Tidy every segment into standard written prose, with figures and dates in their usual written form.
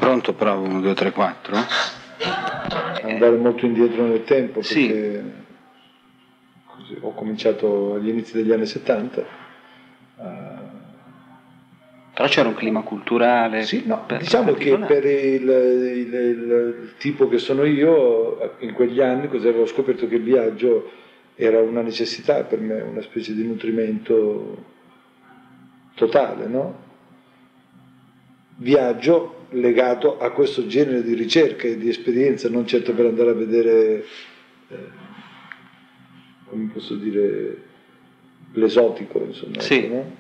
Pronto, provo, 1, 2, 3, 4. Andare molto indietro nel tempo, perché sì. Così, ho cominciato agli inizi degli anni 70. Però c'era un clima culturale. Sì, no, diciamo che per il tipo che sono io, in quegli anni avevo scoperto che il viaggio era una necessità per me, una specie di nutrimento totale, no? Viaggio legato a questo genere di ricerca e di esperienza, non certo per andare a vedere, come posso dire, l'esotico, insomma. Sì. Ecco, no?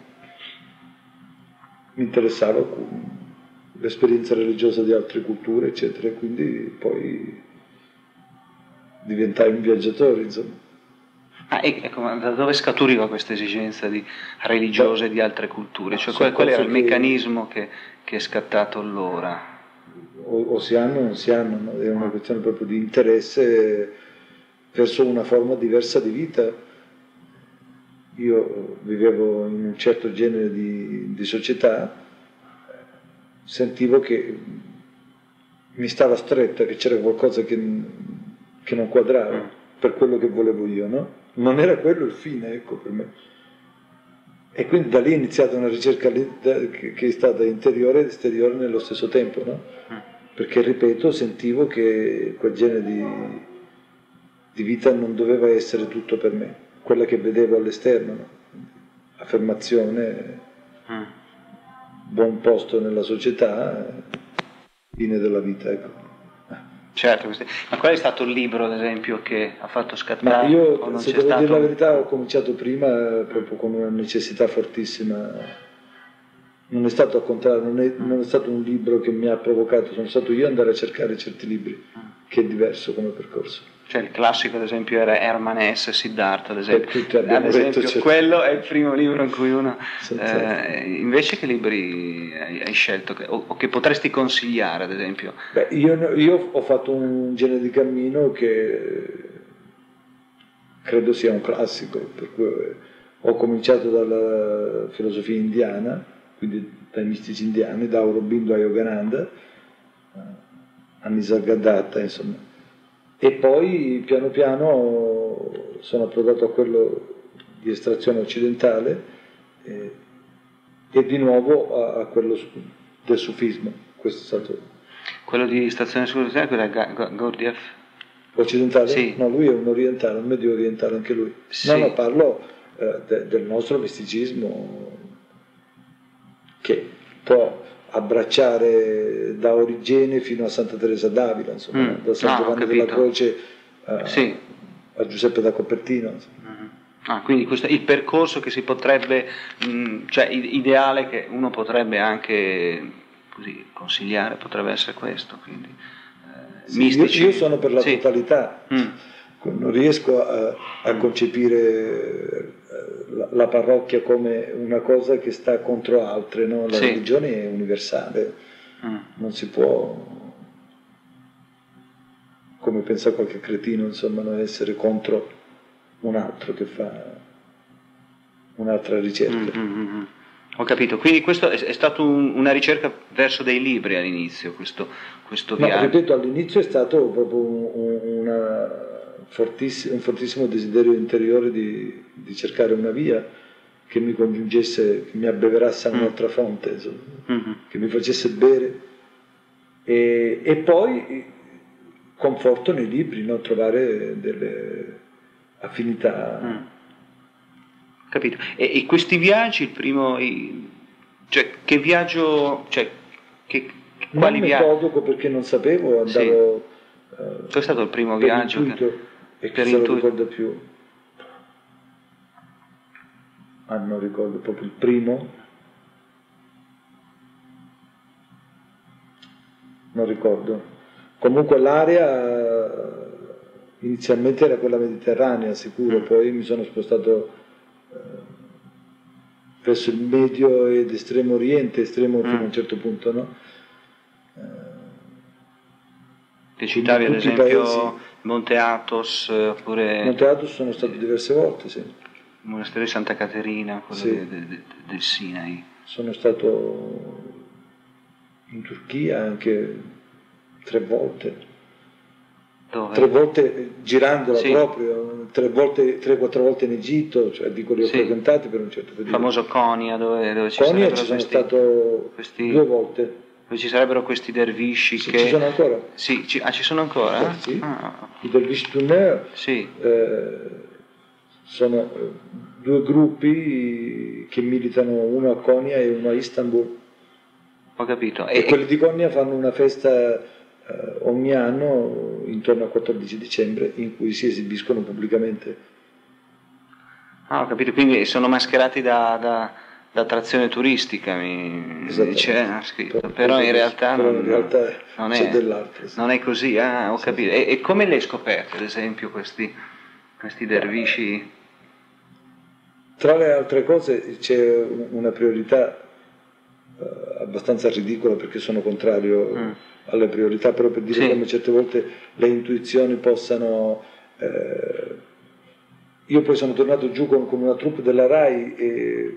Mi interessava l'esperienza religiosa di altre culture, eccetera, e quindi poi diventai un viaggiatore, insomma. Ecco, ma da dove scaturiva questa esigenza religiosa di altre culture? Cioè, qual era il meccanismo che è scattato allora? O si hanno o non si hanno, no? È una questione proprio di interesse verso una forma diversa di vita. Io vivevo in un certo genere di società, sentivo che mi stava stretta, che c'era qualcosa che non quadrava per quello che volevo io, no? Non era quello il fine, ecco, per me. E quindi da lì è iniziata una ricerca che è stata interiore ed esteriore nello stesso tempo, no? Perché, ripeto, sentivo che quel genere di vita non doveva essere tutto per me, quella che vedevo all'esterno, no? Affermazione, buon posto nella società, fine della vita, ecco. Certo, ma qual è stato il libro, ad esempio, che ha fatto scattare? Ma io, se devo dire la verità, ho cominciato prima proprio con una necessità fortissima. Non è stato al contrario, non è stato un libro che mi ha provocato, sono stato io ad andare a cercare certi libri, che è diverso come percorso. Cioè il classico, ad esempio, era Hermann Hesse, Siddhartha, ad esempio. Tutti abbiamo letto, certo. Quello è il primo libro in cui uno... invece che libri hai scelto o che potresti consigliare, ad esempio? Beh, io ho fatto un genere di cammino che credo sia un classico, per cui ho cominciato dalla filosofia indiana, quindi dai mistici indiani, da Aurobindo a Yogananda, a Nisargadatta, insomma. E poi piano piano sono approdato a quello di estrazione occidentale e di nuovo a quello del sufismo. Questo è stato... Quello di estrazione occidentale, quello è Gurdjieff? Occidentale? Sì. No, lui è un orientale, un medio orientale anche lui. Sì. No, parlo del nostro misticismo che può abbracciare da Origene fino a Santa Teresa d'Avila, insomma, da San Giovanni della Croce a Giuseppe da Cupertino. Quindi il percorso che si potrebbe, cioè ideale che uno potrebbe anche così consigliare, potrebbe essere questo. Quindi, mistici. Io sono per la totalità, non riesco a concepire la parrocchia come una cosa che sta contro altre, no? La religione è universale, non si può, come pensa qualche cretino, insomma, non essere contro un altro che fa un'altra ricerca. Ho capito, quindi questo è stato una ricerca verso dei libri all'inizio, questo viaggio. No, ripeto, all'inizio è stato proprio un fortissimo desiderio interiore di cercare una via che mi congiungesse, che mi abbeverasse a un'altra fonte, insomma, che mi facesse bere e poi conforto nei libri, no? Trovare delle affinità. Capito. E questi viaggi, il primo, cioè che viaggio, cioè quali viaggi? Non metodico perché non sapevo, andavo. Questo è stato il primo viaggio e chi se lo ricorda più? Non ricordo proprio il primo. Non ricordo. Comunque l'area inizialmente era quella mediterranea, sicuro, poi mi sono spostato verso il medio ed estremo oriente, estremo fino a un certo punto, no? Che citavi ad esempio Monte Athos oppure... Monte Athos sono stato diverse volte, sì. Il monastero di Santa Caterina, quello del Sinai. Sono stato in Turchia anche 3 volte. Dove? 3 volte girandola Sì. proprio, 3-4 volte in Egitto, cioè dico li ho Sì. frequentati per un certo periodo. Il famoso Konya, dove ci Konya sarebbero ci sono questi, stato questi- 2 volte. dove ci sarebbero questi dervisci Sì, che... ci sono ancora. Sì, ci sono ancora? Sì. Ah, I Dervish Tunner sì, sono 2 gruppi che militano, uno a Konya e uno a Istanbul. ho capito. E quelli di Konya fanno una festa ogni anno intorno al 14 dicembre in cui si esibiscono pubblicamente. Ho capito, quindi sono mascherati da attrazione turistica, mi c'è scritto, però in realtà, non c'è è, dell'altro. Sì. non è così, ho Sì, capito. sì. E come le hai scoperte, ad esempio, questi dervisci? Tra le altre cose c'è una priorità abbastanza ridicola perché sono contrario alle priorità, però per dire Sì. come certe volte le intuizioni possano... io poi sono tornato giù con una troupe della RAI e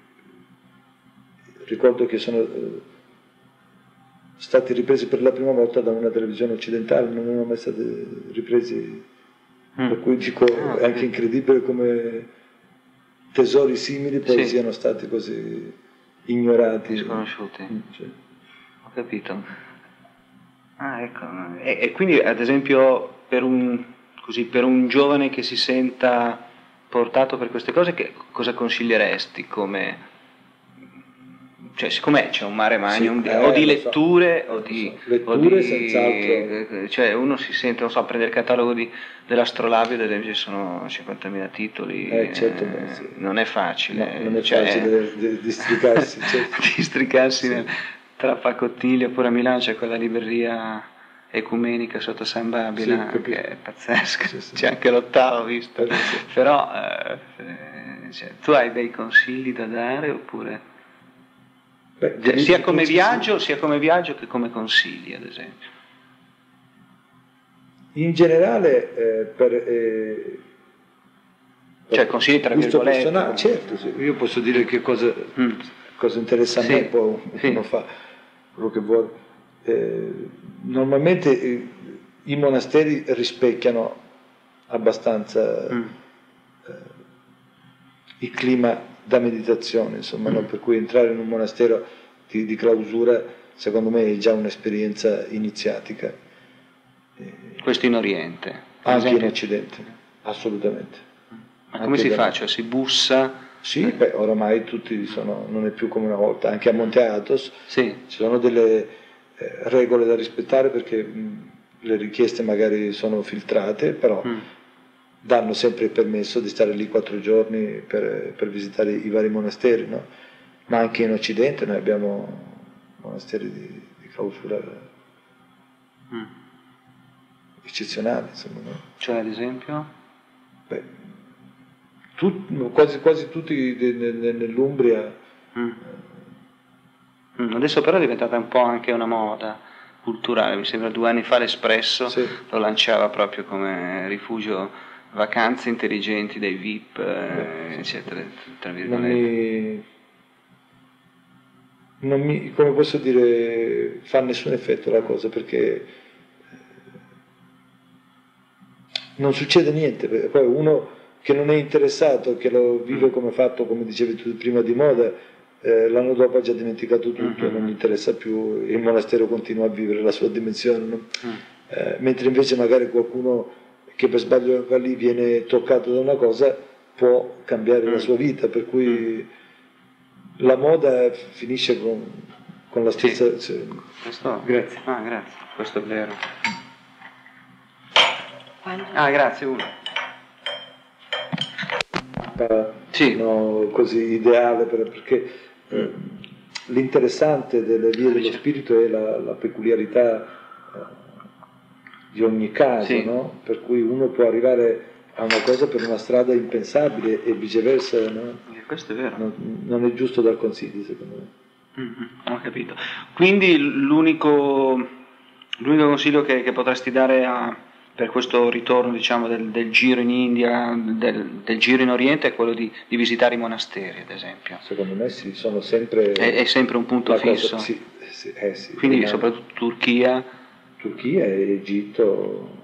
ricordo che sono stati ripresi per la prima volta da una televisione occidentale, non erano mai stati ripresi, per cui dico è anche incredibile come tesori simili poi Sì. siano stati così ignorati. Sconosciuti. Cioè. Ho capito. Ecco. E quindi, ad esempio, per un giovane che si senta portato per queste cose, cosa consiglieresti come... Cioè, siccome c'è un mare magnum, Sì, o di lo so. letture, o di... Letture senz'altro. Cioè, uno si sente, non so, prende il catalogo dell'Astrolabio, ad esempio, ci sono 50.000 titoli, Certo, sì. non è facile. No, non è facile districarsi. Certo. Districarsi Sì. tra Pacottiglia, oppure a Milano c'è quella libreria ecumenica sotto San Babila, Sì, che è pazzesca, sì. C'è anche l'Ottavo, visto. Sì. Però, tu hai dei consigli da dare, oppure... Beh, sia come viaggio che come consigli, ad esempio. In generale, Cioè consigli tra virgolette. personale, certo, sì. Io posso dire che cosa interessa a me, poi uno fa quello che vuole. Normalmente i monasteri rispecchiano abbastanza il clima da meditazione, insomma, no? Per cui entrare in un monastero di clausura secondo me è già un'esperienza iniziatica. Questo in Oriente? Anche in Occidente, assolutamente. Ma come si fa? Cioè si bussa? Sì, oramai tutti non è più come una volta, anche a Monte Athos ci sono delle regole da rispettare perché le richieste magari sono filtrate, però danno sempre il permesso di stare lì 4 giorni per visitare i vari monasteri, no? Ma anche in Occidente noi abbiamo monasteri di clausura eccezionali, insomma, no? Cioè, ad esempio? Quasi tutti nell'Umbria. Adesso però è diventata un po' anche una moda culturale, mi sembra 2 anni fa l'Espresso lo lanciava proprio come rifugio vacanze intelligenti dei VIP, eccetera, tra virgolette. Non mi, come posso dire, fa nessun effetto la cosa, perché non succede niente. Poi uno che non è interessato, che lo vive come fatto, come dicevi tu prima, di moda, l'anno dopo ha già dimenticato tutto, non gli interessa più, il monastero continua a vivere la sua dimensione, no? Mentre invece magari qualcuno che per sbaglio va lì viene toccato da una cosa può cambiare la sua vita, per cui la moda finisce con la stessa... Grazie. Grazie, questo è vero. Grazie, uno. No, così ideale, perché l'interessante delle vie dello spirito è la peculiarità di ogni caso, no? Per cui uno può arrivare a una cosa per una strada impensabile e viceversa, no? Questo è vero. Non è giusto dar consigli, secondo me. Ho capito. Quindi l'unico consiglio che potresti dare per questo ritorno, diciamo, del giro in India, del giro in Oriente, è quello di visitare i monasteri, ad esempio. Secondo me sì, sono sempre... È sempre un punto fisso. Sì, sì, Quindi soprattutto Turchia e Egitto,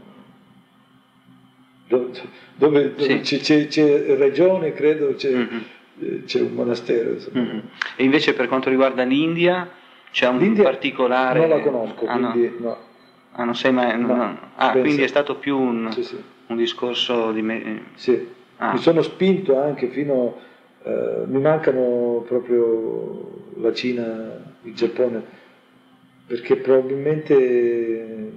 dove c'è regione, credo, c'è un monastero. E invece per quanto riguarda l'India, c'è un particolare... Non la conosco, quindi no. Non sei mai... quindi è stato più un discorso di... Sì, mi sono spinto anche fino... mi mancano proprio la Cina, il Giappone, perché probabilmente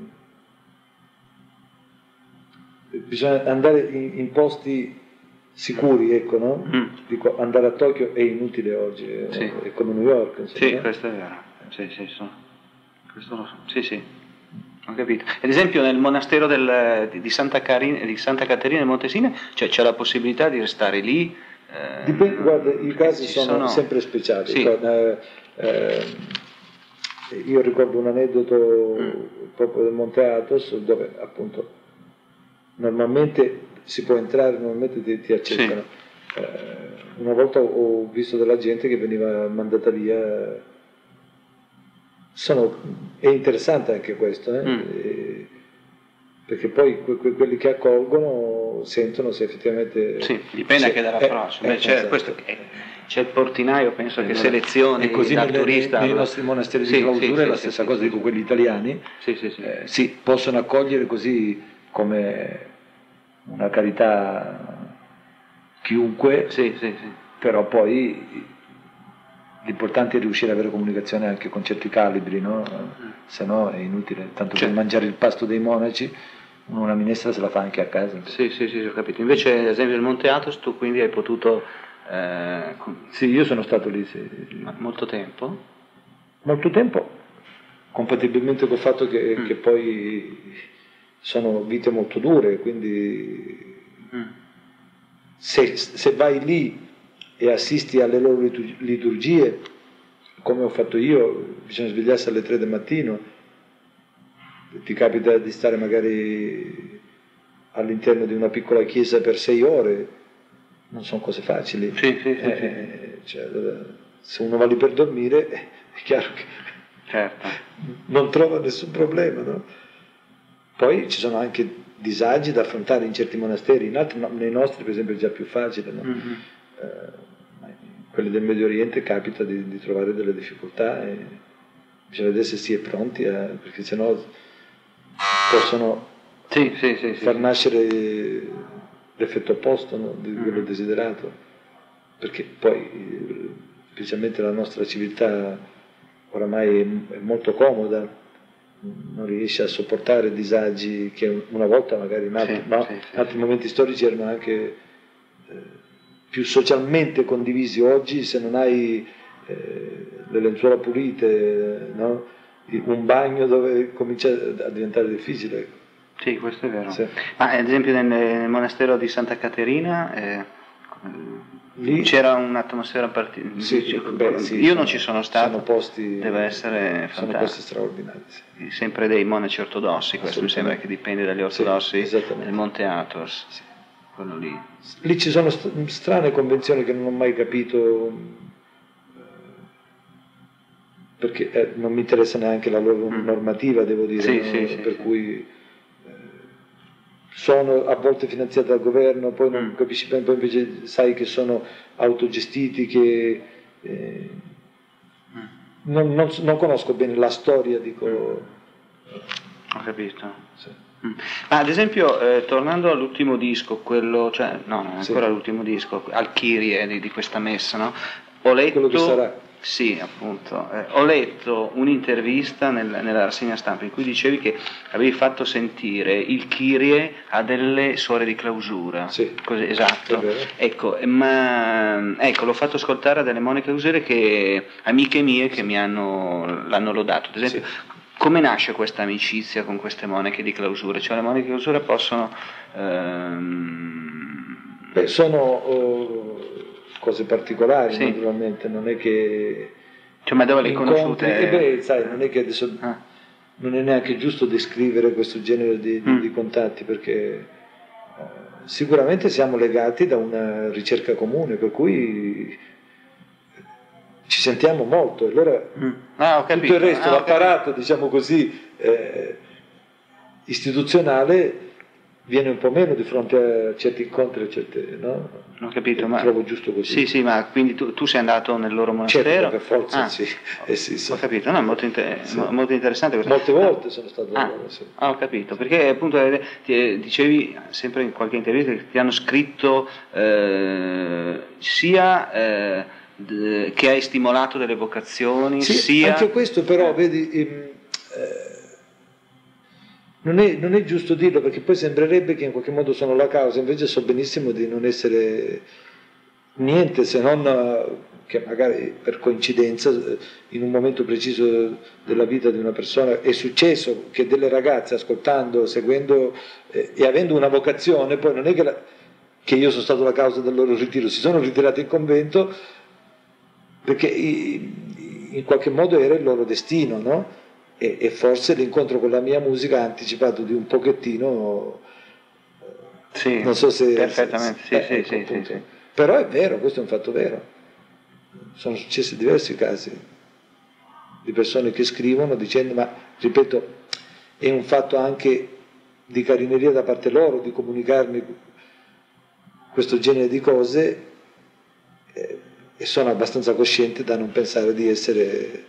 bisogna andare in posti sicuri, ecco, no? Dico, andare a Tokyo è inutile oggi, è come New York. Insomma, sì, questo è vero. Questo lo so. Sì, ho capito. Ad esempio nel monastero di Santa Caterina del Montesine c'è la possibilità di restare lì? Dipende, guarda, i casi sono sempre speciali. Sì. Io ricordo un aneddoto proprio del Monte Athos, dove appunto normalmente si può entrare, normalmente ti accettano. Sì. Una volta ho visto della gente che veniva mandata via. È interessante anche questo, perché poi quelli che accolgono sentono se effettivamente... Sì, dipende anche dall'approccio. Esatto. C'è il portinaio, penso che selezioni dal turista. Nei nostri monasteri di clausura è la stessa cosa, dico, quelli italiani sì, possono accogliere così come una carità chiunque, però poi l'importante è riuscire ad avere comunicazione anche con certi calibri, no? Se no è inutile, tanto per mangiare il pasto dei monaci una minestra se la fa anche a casa. Sì, ho capito. Invece ad esempio nel Monte Athos tu quindi hai potuto... Sì, io sono stato lì. Molto tempo? Molto tempo, compatibilmente col fatto che poi sono vite molto dure, quindi se vai lì e assisti alle loro liturgie, come ho fatto io, bisogna svegliarsi alle 3 del mattino, ti capita di stare magari all'interno di una piccola chiesa per 6 ore, non sono cose facili. Sì. Cioè, se uno va lì per dormire è chiaro che non trova nessun problema, no? Poi ci sono anche disagi da affrontare in certi monasteri, nei nostri per esempio è già più facile, no? Quelli del Medio Oriente capita di trovare delle difficoltà e bisogna vedere se si è pronti, perché sennò possono far nascere l'effetto opposto, no? Di quello desiderato, perché poi specialmente la nostra civiltà oramai è molto comoda, non riesce a sopportare disagi che una volta magari in altri momenti storici erano anche più socialmente condivisi. Oggi se non hai le lenzuola pulite, no? Un bagno dove comincia a diventare difficile. Sì, questo è vero. Ma ad esempio nel monastero di Santa Caterina lì c'era un'atmosfera particolare. Io non ci sono stato, deve essere fantastico. Sono posti straordinari. Sempre dei monaci ortodossi, questo mi sembra che dipende dagli ortodossi del Monte Athos. Quello lì. Lì ci sono strane convenzioni che non ho mai capito, perché non mi interessa neanche la loro normativa, devo dire, per cui sono a volte finanziate dal governo, poi non capisci bene, poi invece sai che sono autogestiti, che non conosco bene la storia, dico. Ho capito. Ad esempio, tornando all'ultimo disco, quello, non è ancora l'ultimo disco, al Kyrie di questa messa, no? Ho letto, quello che sarà. Sì, appunto, ho letto un'intervista nella rassegna stampa in cui dicevi che avevi fatto sentire il Kyrie a delle suore di clausura. Sì. Così, esatto. Ecco, l'ho fatto ascoltare a delle monache clausure amiche mie che l'hanno lodato. Ad esempio, come nasce questa amicizia con queste monache di clausura? Cioè le monache di clausura possono... sono cose particolari, naturalmente, non è che... ma dove le hai conosciute? Sai, non è che adesso... Non è neanche giusto descrivere questo genere di contatti, perché sicuramente siamo legati da una ricerca comune, per cui ci sentiamo molto, e allora ho capito. tutto il resto, Ho l'apparato, diciamo così, istituzionale viene un po' meno di fronte a certi incontri, a certe, no? Ho capito, ma trovo giusto così. Sì, ma quindi tu sei andato nel loro monastero? Certo, per forza, sì. Sì. Ho capito, no, molto interessante questo. Molte volte sono stato loro, sì. Ho capito, perché appunto dicevi sempre in qualche intervista che ti hanno scritto sia che hai stimolato delle vocazioni, sì, sia... Anche questo però, vedi... Non è giusto dirlo, perché poi sembrerebbe che in qualche modo sono la causa, invece so benissimo di non essere niente se non che magari per coincidenza in un momento preciso della vita di una persona è successo che delle ragazze ascoltando, seguendo e avendo una vocazione, poi non è che io sono stato la causa del loro ritiro, si sono ritirati in convento perché in qualche modo era il loro destino, no? E forse l'incontro con la mia musica ha anticipato di un pochettino, sì, non so se... perfettamente, sì. Però è vero, questo è un fatto vero. Sono successi diversi casi di persone che scrivono dicendo, ma ripeto, è un fatto anche di carineria da parte loro, di comunicarmi questo genere di cose, e sono abbastanza cosciente da non pensare di essere...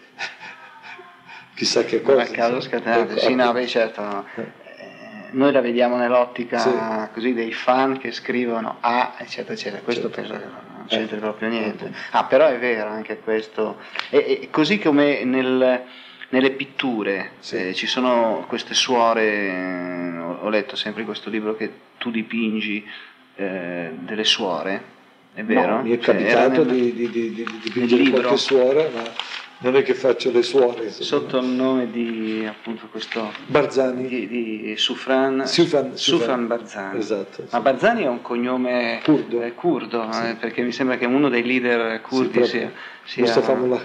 chissà che cosa. A caso scatenate, sì, no, beh, certo, no. Noi la vediamo nell'ottica così dei fan che scrivono eccetera, questo penso che non c'entri proprio niente. Però è vero anche questo, e così come nelle pitture ci sono queste suore, ho letto sempre in questo libro che tu dipingi delle suore, è vero? No, mi è capitato di dipingere qualche suora, ma non è che faccio le suore. Sotto il nome di appunto questo Barzani, di Sufran Barzani. Esatto. Ma Barzani è un cognome curdo, sì. Perché mi sembra che uno dei leader curdi sia Mustafa Mullah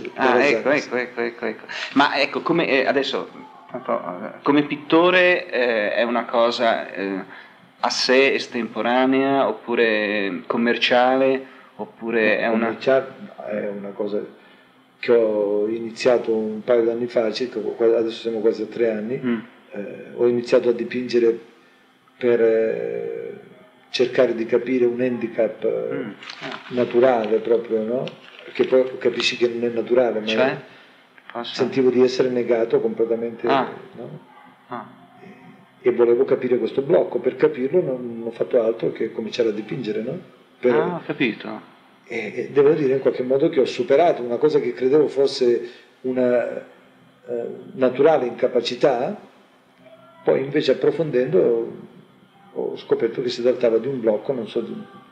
ecco. Ma ecco, come adesso come pittore è una cosa a sé estemporanea oppure commerciale, oppure è una cosa che ho iniziato un paio d'anni fa, adesso siamo quasi a 3 anni, ho iniziato a dipingere per cercare di capire un handicap naturale proprio, no? Perché poi capisci che non è naturale, ma sentivo di essere negato completamente, no? E volevo capire questo blocco, per capirlo non ho fatto altro che cominciare a dipingere, no? Ho capito. E devo dire in qualche modo che ho superato una cosa che credevo fosse una naturale incapacità, poi invece approfondendo ho scoperto che si trattava di un blocco, non so,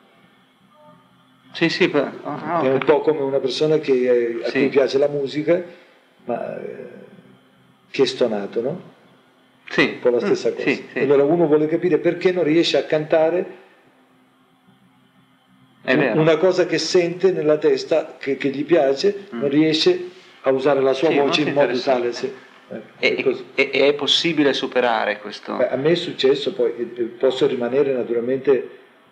è un po' come una persona a cui piace la musica, ma che è stonato, no? Sì. Un po' la stessa cosa. Sì. Allora uno vuole capire perché non riesce a cantare una cosa che sente nella testa, che gli piace, non riesce a usare la sua voce in modo tale. È possibile superare questo? A me è successo, poi posso rimanere naturalmente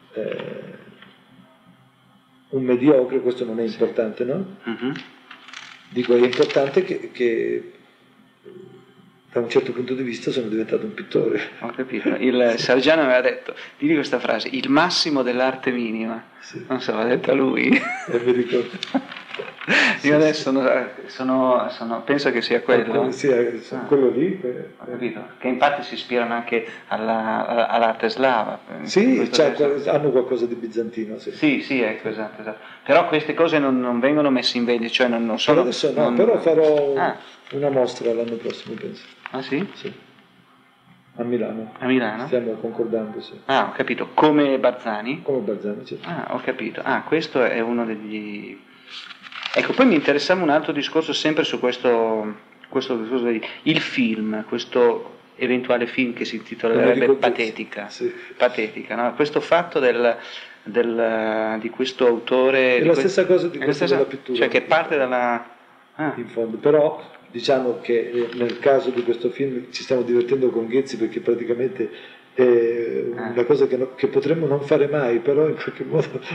un mediocre, questo non è importante, no? Dico, è importante che da un certo punto di vista sono diventato un pittore. Ho capito. Il Sargiano aveva detto, digli questa frase, il massimo dell'arte minima. Sì. Non so, l'ha detta lui. Mi ricordo. Io adesso penso che sia quello. Quello lì. Ho capito. Che infatti si ispirano anche all'arte slava. Sì, hanno qualcosa di bizantino. Sì, ecco, esatto. Però queste cose non vengono messe in vendita, cioè non sono... Adesso no, però farò una mostra l'anno prossimo, penso. Ah sì? Sì. A Milano. A Milano? Stiamo concordando, sì. Ho capito. Come Barzani? Come Barzani, certo. Ho capito. Questo è uno degli... Ecco, poi mi interessava un altro discorso sempre su questo discorso il film, questo eventuale film che si intitolerebbe Patetica. Sì. Patetica, no? Questo fatto di questo autore... È la stessa cosa di questa della pittura. Cioè che parte dalla... In fondo, però... Diciamo che nel caso di questo film ci stiamo divertendo con Ghezzi perché praticamente è una cosa che potremmo non fare mai, però in qualche modo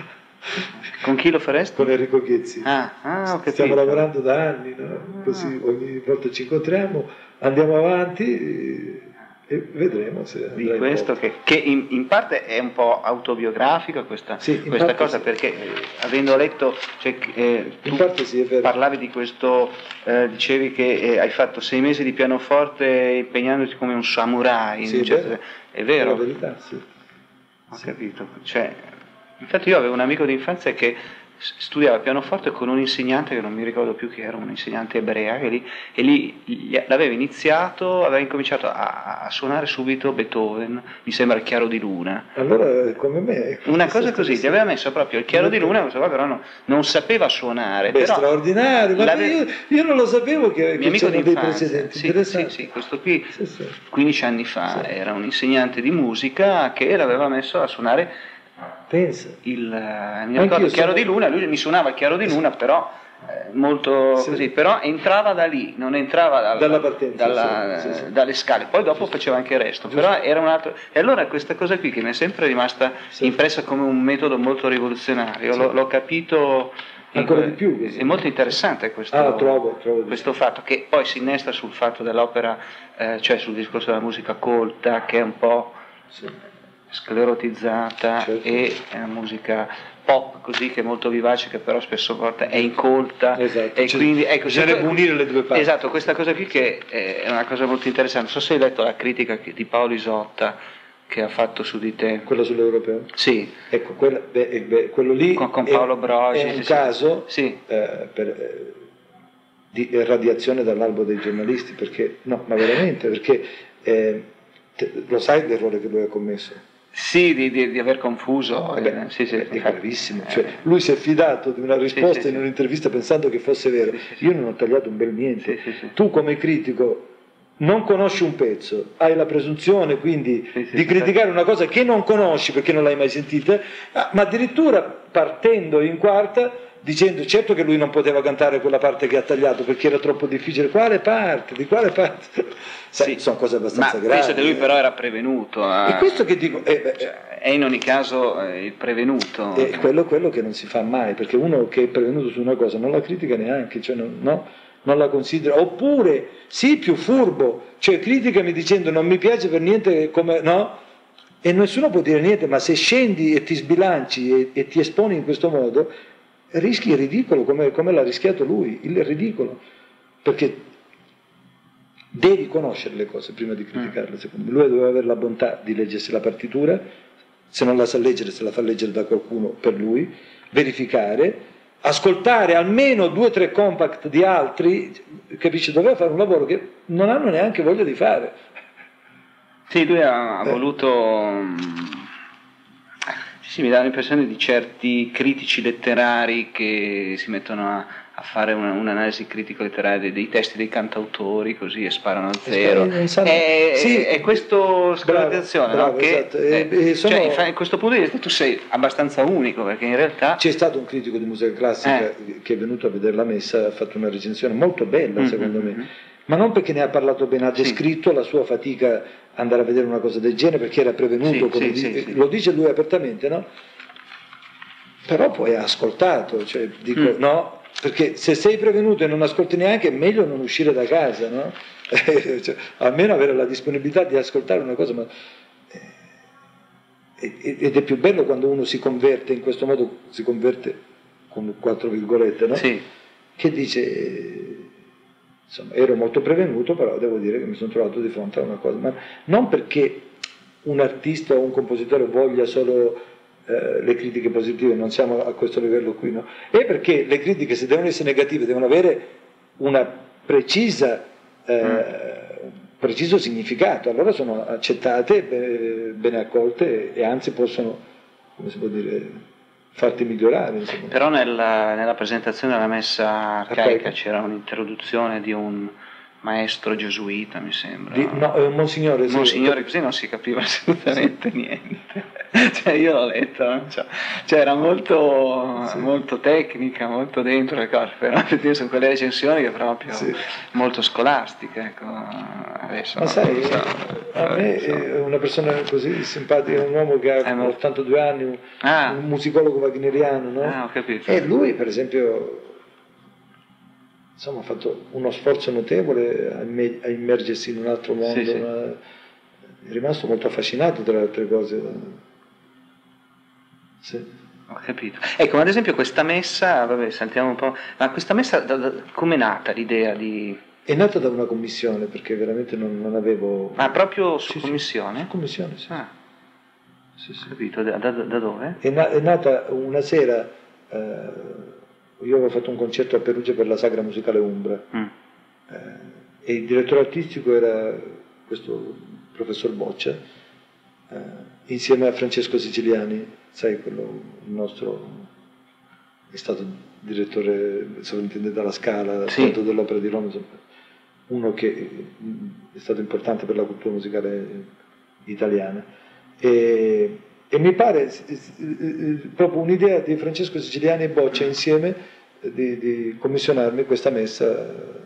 Con chi lo faresti? Con Enrico Ghezzi. Ho capito. Stiamo lavorando da anni, no? Così ogni volta ci incontriamo, andiamo avanti e vedremo se di questo che in parte è un po' autobiografico questa cosa, sì. Perché avendo letto, cioè, in parte sì, è vero. Parlavi di questo, dicevi che hai fatto 6 mesi di pianoforte impegnandoti come un samurai, sì, è vero? È la verità, sì. Ho capito, cioè, infatti io avevo un amico d'infanzia che studiava pianoforte con un insegnante che non mi ricordo più chi era, un insegnante ebrea, e lì l'aveva iniziato, aveva incominciato a suonare subito Beethoven, mi sembra il Chiaro di Luna. Allora come me. Una cosa così, gli aveva messo proprio il Chiaro di Luna, però non sapeva suonare. Beh, però straordinario, ma io non lo sapevo che c'erano dei precedenti. Sì, questo qui 15 anni fa era un insegnante di musica che l'aveva messo a suonare. Pensa. Mi ricordo il Chiaro di Luna, lui mi suonava il Chiaro di Luna, però molto così, però entrava da lì, non entrava dalla partenza, dalle scale, poi dopo faceva anche il resto, però era un altro. E allora questa cosa qui che mi è sempre rimasta impressa come un metodo molto rivoluzionario, l'ho capito ancora di più. Così. È molto interessante questo, trovo questo fatto, che poi si innesta sul fatto dell'opera, cioè sul discorso della musica colta, che è un po' sclerotizzata, certo. E è una musica pop così, che è molto vivace, che però spesso volte è incolta, esatto. E quindi ecco, bisognerebbe unire le due parti. Esatto, questa cosa qui che è una cosa molto interessante. Non so se hai letto la critica di Paolo Isotta che ha fatto su di te, quella sull'Europeo? Sì, ecco, quello lì con Paolo Brogi è un caso sì. Di radiazione dall'albo dei giornalisti, perché no, ma veramente, perché lo sai l'errore che lui ha commesso? Sì, di aver confuso. È gravissimo. Cioè, lui si è fidato di una risposta in un'intervista pensando che fosse vero. Io non ho tagliato un bel niente. Tu come critico non conosci un pezzo, hai la presunzione quindi di criticare una cosa che non conosci perché non l'hai mai sentita, ma addirittura partendo in quarta dicendo certo che lui non poteva cantare quella parte che ha tagliato perché era troppo difficile. Quale parte? Di quale parte? Sono cose abbastanza gravi. Penso che lui però era prevenuto. E questo che dico... è in ogni caso il prevenuto. È quello che non si fa mai, perché uno che è prevenuto su una cosa non la critica neanche, cioè non la considera. Oppure, sì, più furbo, cioè criticami dicendo non mi piace per niente come... no? E nessuno può dire niente, ma se scendi e ti sbilanci e ti esponi in questo modo... rischi il ridicolo come l'ha rischiato lui, il ridicolo, perché devi conoscere le cose prima di criticarle, secondo me. Lui doveva avere la bontà di leggersi la partitura, se non la sa leggere se la fa leggere da qualcuno per lui, verificare, ascoltare almeno 2 o 3 compact di altri, capisci, doveva fare un lavoro che non hanno neanche voglia di fare. Sì, lui ha voluto... Sì, mi dà l'impressione di certi critici letterari che si mettono a fare un'analisi critico-letteraria dei testi dei cantautori così e sparano al zero. È questo scolarizzazione, no? Esatto. Cioè, in questo punto di vista tu sei abbastanza unico, perché in realtà... C'è stato un critico di musica classica che è venuto a vedere la messa, ha fatto una recensione molto bella secondo me, ma non perché ne ha parlato bene, ha descritto la sua fatica andare a vedere una cosa del genere perché era prevenuto, lo dice lui apertamente, no? Però poi ha ascoltato, cioè dico no, perché se sei prevenuto e non ascolti neanche è meglio non uscire da casa, no? Cioè, almeno avere la disponibilità di ascoltare una cosa, ma ed è più bello quando uno si converte in questo modo, si converte con 4 virgolette, no? Che dice insomma, ero molto prevenuto, però devo dire che mi sono trovato di fronte a una cosa, ma non perché un artista o un compositore voglia solo le critiche positive, non siamo a questo livello qui, no? È perché le critiche, se devono essere negative, devono avere una preciso significato, allora sono accettate, ben accolte e anzi possono, come si può dire, farti migliorare, insomma. Però nella presentazione della messa arcaica c'era un'introduzione di un maestro gesuita, mi sembra. No, è un monsignore. Sì. Monsignore, così non si capiva assolutamente niente. Cioè, io l'ho letto, no? Cioè, era molto, sì, molto tecnica, molto dentro le cose, però sono quelle recensioni che proprio sì, molto scolastiche, ecco. Adesso ma sai, a me è una persona così simpatica, un uomo che ha 82 anni, un musicologo wagneriano, no? Ah, ho capito. E lui, per esempio, insomma, ha fatto uno sforzo notevole a immergersi in un altro mondo, sì, sì. È rimasto molto affascinato tra le altre cose. Sì. Ho capito. Ecco, ma ad esempio questa messa, vabbè, sentiamo un po', ma questa messa come è nata l'idea di... È nata da una commissione, perché veramente non avevo... Ah, proprio su sì, commissione? Sì, su commissione, sì. Ah, sì. Ho capito, da dove? È nata una sera, io avevo fatto un concerto a Perugia per la Sagra Musicale Umbra, e il direttore artistico era questo professor Boccia, insieme a Francesco Siciliani, sai, quello, il nostro, è stato direttore, sovrintendente alla Scala, sì. Teatro dell'Opera di Roma, uno che è stato importante per la cultura musicale italiana. E mi pare proprio un'idea di Francesco Siciliani e Boccia insieme di commissionarmi questa messa.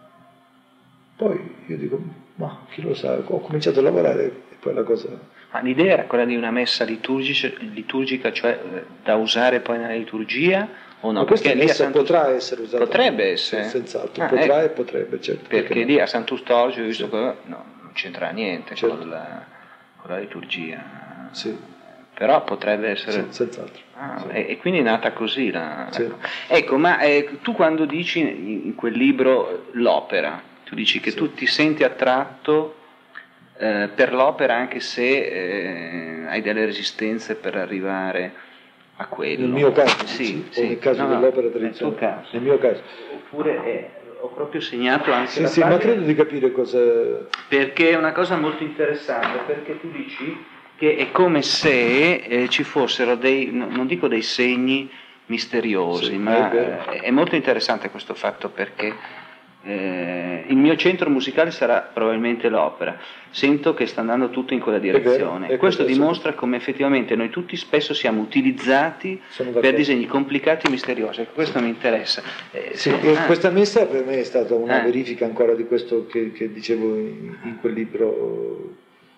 Poi io dico, ma chi lo sa, ho cominciato a lavorare e poi la cosa... Ma l'idea era quella di una messa liturgica, cioè da usare poi nella liturgia o no? Ma questa perché messa potrà essere usata. Potrebbe essere. Senz'altro, potrà e potrebbe, certo. Perché lì a Sant'Ustorgio, visto sì. che no, non c'entra niente certo. con la liturgia. Sì. Però potrebbe essere... Sì, senz'altro. Sì. E quindi è nata così sì. Ecco, ma tu quando dici in quel libro l'opera, tu dici che tu ti senti attratto per l'opera anche se hai delle resistenze per arrivare a quello. Nel mio caso, sì. O nel caso dell'opera tradizionale? Nel tuo caso. Nel mio caso. Oppure ho proprio segnato anche la Sì, ma credo di capire cosa... Perché è una cosa molto interessante, perché tu dici che è come se ci fossero non dico dei segni misteriosi, ma è molto interessante questo fatto perché il mio centro musicale sarà probabilmente l'opera. Sento che sta andando tutto in quella direzione. Vero, questo dimostra come effettivamente noi tutti spesso siamo utilizzati per disegni complicati e misteriosi. Questo mi interessa. Questa messa per me è stata una verifica ancora di questo che dicevo in quel libro,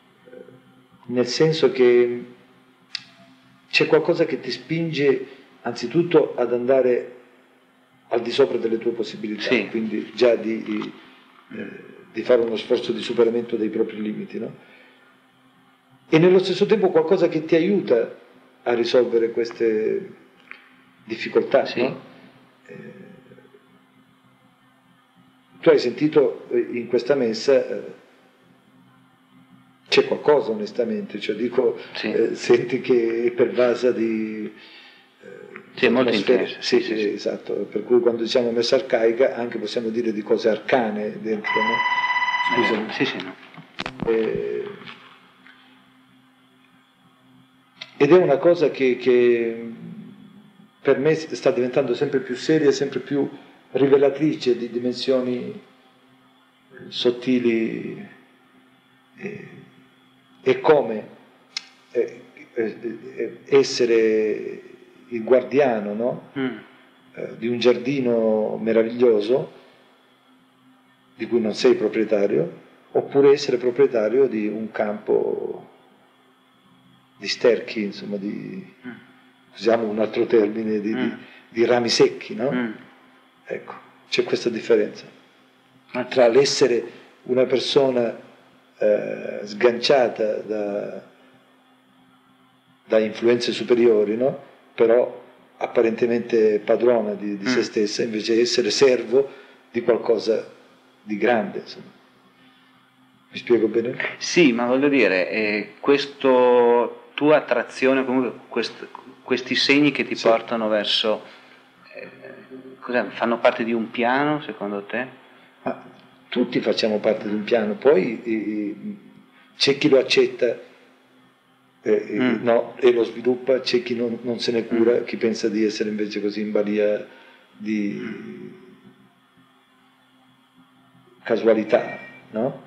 nel senso che c'è qualcosa che ti spinge anzitutto ad andare al di sopra delle tue possibilità, quindi già di fare uno sforzo di superamento dei propri limiti, no? E nello stesso tempo qualcosa che ti aiuta a risolvere queste difficoltà, no? Tu hai sentito in questa messa c'è qualcosa onestamente, cioè dico senti che è pervasa di sì, è molto intenso. Sì, esatto, per cui quando diciamo messa arcaica anche possiamo dire di cose arcane dentro, no? Scusami. Ed è una cosa che per me sta diventando sempre più seria, sempre più rivelatrice di dimensioni sottili e come essere il guardiano, no? Di un giardino meraviglioso di cui non sei proprietario, oppure essere proprietario di un campo di sterchi, insomma, usiamo un altro termine, di rami secchi, no? Ecco, c'è questa differenza tra l'essere una persona sganciata da influenze superiori, no? Però apparentemente padrona di se stessa, invece essere servo di qualcosa di grande, insomma. Mi spiego bene? Sì, ma voglio dire, questa tua attrazione, comunque questi segni che ti portano verso, fanno parte di un piano secondo te? Tutti facciamo parte di un piano, poi c'è chi lo accetta no, e lo sviluppa, c'è chi non se ne cura, chi pensa di essere invece così in balia casualità, no?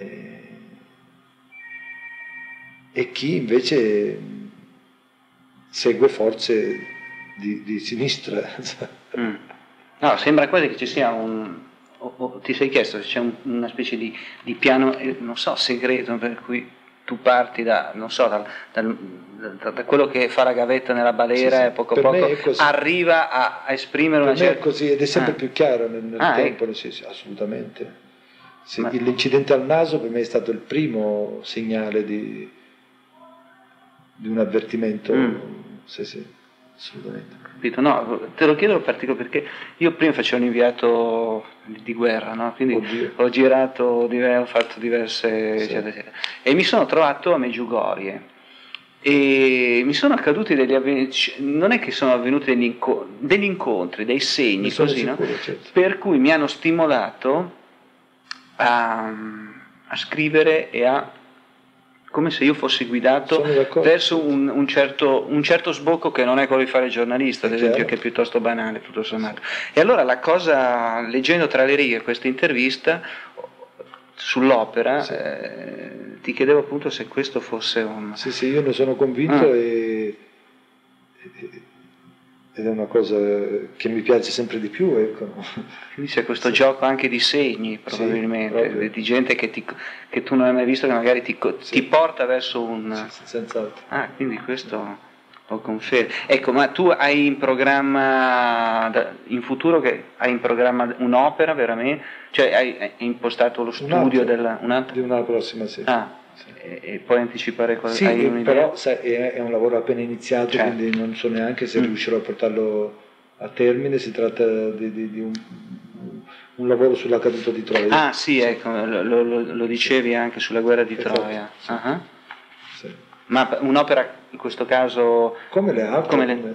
E chi invece segue forze di sinistra. No, sembra quasi che ci sia ti sei chiesto se c'è una specie di piano, non so, segreto, per cui tu parti da, non so, da quello che fa la gavetta nella balera, sì, e poco a poco arriva a esprimere una certa... Per me è così, ed è sempre più chiaro nel tempo, ecco. Sì, assolutamente. Sì, l'incidente al naso per me è stato il primo segnale di un avvertimento, sì, assolutamente. Capito? No, te lo chiedo perché io prima facevo un inviato di guerra, no? Quindi ho girato, ho fatto diverse, eccetera, eccetera. E mi sono trovato a Medjugorje e mi sono accaduti degli avvenimenti, non è che sono avvenuti degli incontri, dei segni così, sicuro, no? Certo. Per cui mi hanno stimolato a scrivere e a, come se io fossi guidato verso un certo sbocco che non è quello di fare giornalista, ad esempio, che è piuttosto banale, tutto sommato. E allora la cosa, leggendo tra le righe questa intervista sull'opera, ti chiedevo appunto se questo fosse un... Sì, io ne sono convinto ed è una cosa che mi piace sempre di più, ecco. Quindi c'è questo gioco anche di segni, probabilmente, di gente che tu non hai mai visto, che magari ti porta verso un... Senz'altro. Quindi questo lo confermo. Ecco, ma tu hai in programma, in futuro, che hai in programma un'opera veramente? Cioè hai impostato lo studio un'altra? Di una prossima, sì. E poi anticipare cosa? Sì, però sai, è un lavoro appena iniziato, quindi non so neanche se riuscirò a portarlo a termine. Si tratta di un lavoro sulla caduta di Troia. Sì, ecco, lo dicevi anche sulla guerra di Troia. Sì. Ma un'opera in questo caso... Come le altre,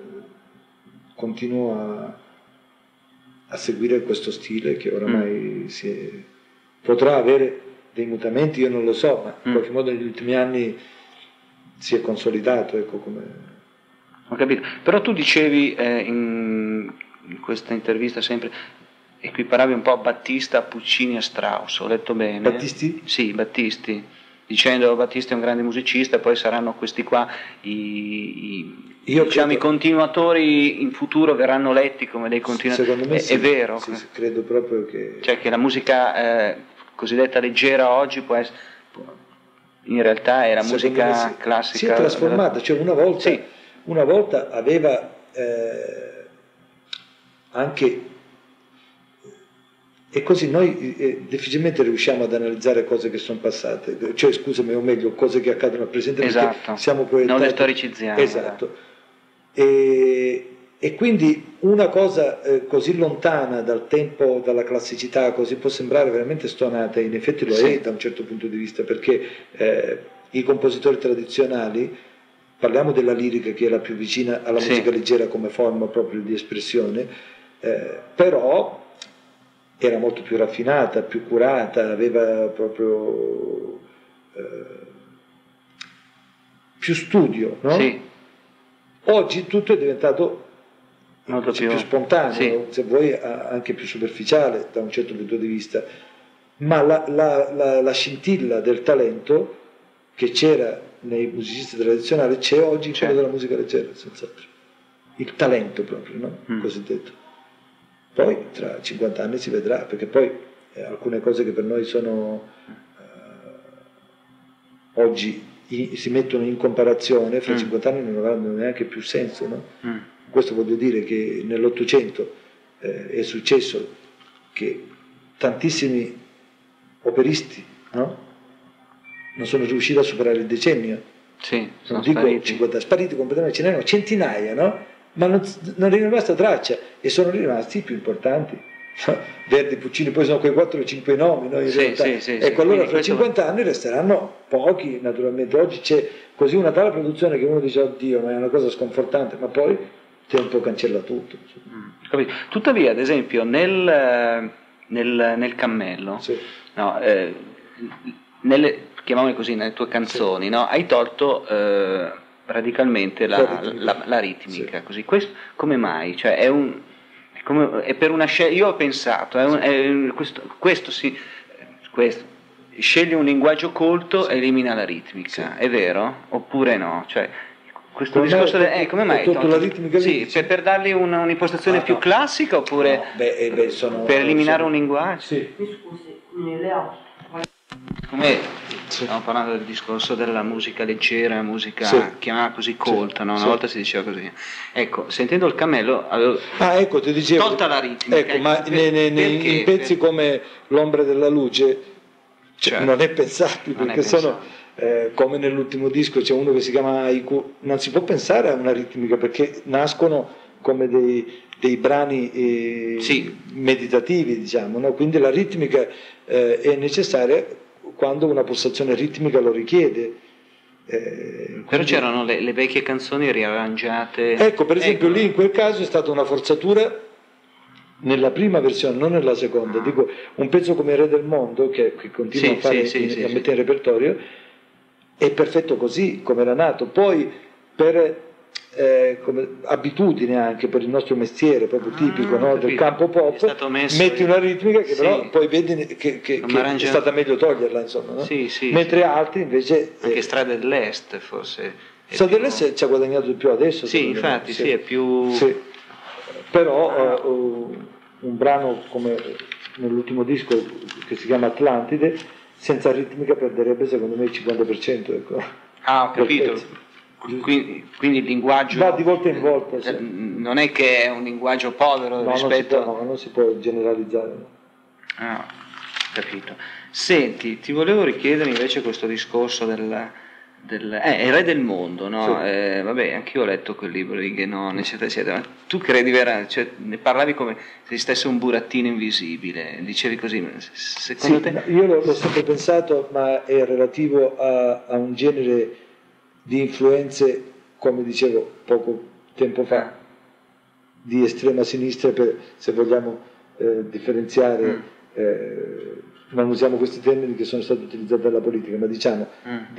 continuo a seguire questo stile che oramai potrà avere dei mutamenti, io non lo so, ma in qualche modo negli ultimi anni si è consolidato, ecco come... Ho capito, però tu dicevi in questa intervista sempre, equiparavi un po' a Battista, a Puccini, a Strauss, ho letto bene? Battisti? Sì, Battisti, dicendo Battisti è un grande musicista, poi saranno questi qua i continuatori in futuro verranno letti come dei continuatori. Secondo me è vero? Sì, credo proprio che... Cioè che la musica cosiddetta leggera oggi può essere, in realtà è la musica classica. Si è trasformata, cioè una volta aveva anche, e così noi difficilmente riusciamo ad analizzare cose che sono passate, cioè scusami, o meglio, cose che accadono al presente, perché siamo proiettati. Non le storicizziamo. Esatto. E quindi una cosa così lontana dal tempo, dalla classicità, così può sembrare veramente stonata, in effetti lo è da un certo punto di vista, perché i compositori tradizionali, parliamo della lirica che è la più vicina alla musica leggera come forma proprio di espressione, però era molto più raffinata, più curata, aveva proprio più studio, no? Sì. Oggi tutto è diventato molto più spontaneo, se vuoi anche più superficiale da un certo punto di vista, ma la scintilla del talento che c'era nei musicisti tradizionali c'è oggi in quello della musica leggera, senz'altro. Il talento proprio, no? Cosiddetto. Poi tra 50 anni si vedrà, perché poi alcune cose che per noi sono oggi si mettono in comparazione, fra 50 anni non avranno neanche più senso, no? Questo voglio dire che nell'Ottocento è successo che tantissimi operisti, no? Non sono riusciti a superare il decennio. Sì, non dico spariti. 50, spariti completamente, ce n'erano centinaia, no? Ma non è rimasta traccia, e sono rimasti i più importanti. Verdi, Puccini, poi sono quei 4 o 5 nomi, no? In realtà. Ecco, allora fra 50 anni resteranno pochi, naturalmente. Oggi c'è così una tale produzione che uno dice oddio, ma è una cosa sconfortante, ma poi tempo cancella tutto. Tuttavia, ad esempio, nel cammello, no, chiamiamole così, nelle tue canzoni, no, hai tolto radicalmente la ritmica, così. Questo come mai? Cioè è per una scelta, io ho pensato, questo, sceglie un linguaggio colto e elimina la ritmica, è vero? Oppure no? Cioè, questo discorso come mai? La ritmica sì, per dargli un'impostazione più classica oppure per eliminare un linguaggio? Sì. Mi scusi, Leo. Come stiamo parlando del discorso della musica leggera, musica chiamata così colta, no? Una volta si diceva così. Ecco, sentendo il Cammello avevo ecco, ti dicevo, tolta la ritmica. Ecco, ma in pezzi come L'ombra della luce non è pensabile, perché sono come nell'ultimo disco c'è uno che si chiama Haiku, non si può pensare a una ritmica perché nascono come dei brani meditativi, diciamo, no? Quindi la ritmica è necessaria quando una pulsazione ritmica lo richiede. Però c'erano le vecchie canzoni riarrangiate. Ecco, per esempio lì in quel caso è stata una forzatura nella prima versione, non nella seconda. Dico, un pezzo come Re del Mondo, che continua a mettere in repertorio, è perfetto così come era nato. Poi per come abitudine anche per il nostro mestiere proprio tipico, no, del campo pop, metti una ritmica che però poi vedi che è stata meglio toglierla, insomma, no? Mentre altri invece anche Strade dell'Est forse Strade dell'Est ci ha guadagnato di più adesso, infatti è più però un brano come nell'ultimo disco che si chiama Atlantide senza ritmica perderebbe secondo me il 50%, ecco. Ho capito. Quindi il linguaggio va di volta in volta, non è che è un linguaggio povero rispetto non si può generalizzare. Capito. Senti, ti volevo richiedere invece questo discorso il Re del Mondo, no? Vabbè, anch'io ho letto quel libro di Guénon, eccetera, eccetera. Ma tu credi cioè, ne parlavi come se esistesse un burattino invisibile, dicevi così, secondo te? Io l'ho sempre pensato, ma è relativo a un genere di influenze, come dicevo poco tempo fa, di estrema sinistra, se vogliamo differenziare, non usiamo questi termini che sono stati utilizzati dalla politica, ma diciamo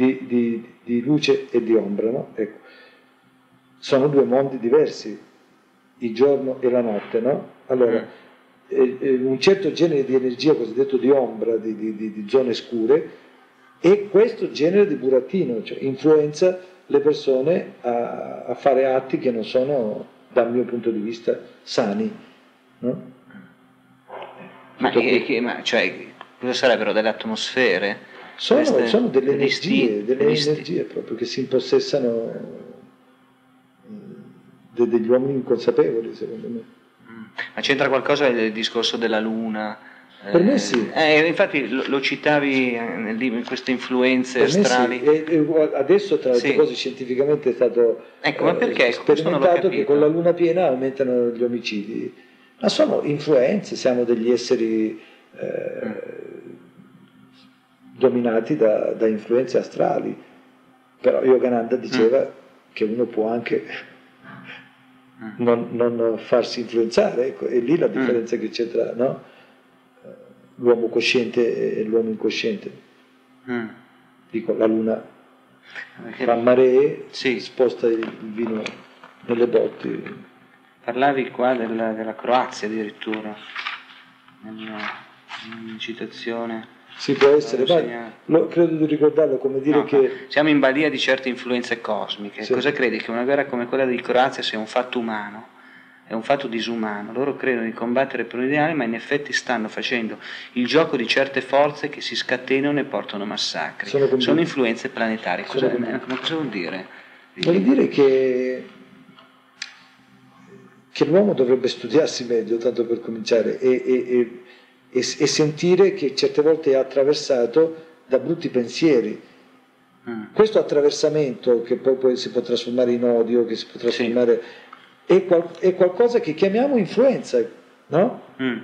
di luce e di ombra, no? Ecco. Sono due mondi diversi, il giorno e la notte, no? Allora, un certo genere di energia cosiddetto di ombra, di zone scure, e questo genere di burattino, cioè influenza le persone a fare atti che non sono, dal mio punto di vista, sani, no? Cioè, cosa sarebbero delle atmosfere? Sono delle energie proprio che si impossessano degli uomini inconsapevoli, secondo me. Ma c'entra qualcosa il discorso della Luna? Per me sì. Infatti lo citavi in queste influenze astrali. Adesso tra le cose scientificamente è stato ma perché? Sperimentato che con la luna piena aumentano gli omicidi. Ma sono influenze, siamo degli esseri dominati da influenze astrali. Però Yogananda diceva che uno può anche non farsi influenzare, ecco, e lì la differenza che c'è tra, no? L'uomo cosciente e l'uomo incosciente. Dico, la luna fa maree, sposta il vino nelle botti. Parlavi qua della Croazia addirittura, in citazione. Sì, può essere, ma credo di ricordarlo come dire che siamo in balia di certe influenze cosmiche. Cosa credi? Che una guerra come quella di Croazia sia un fatto umano? È un fatto disumano. Loro credono di combattere per un ideale, ma in effetti stanno facendo il gioco di certe forze che si scatenano e portano massacri. Sono influenze planetarie. Cosa vuol dire? Vuol dire che l'uomo dovrebbe studiarsi meglio, tanto per cominciare, e sentire che certe volte è attraversato da brutti pensieri. Questo attraversamento, che poi si può trasformare in odio, che si può trasformare... È qualcosa che chiamiamo influenza, no?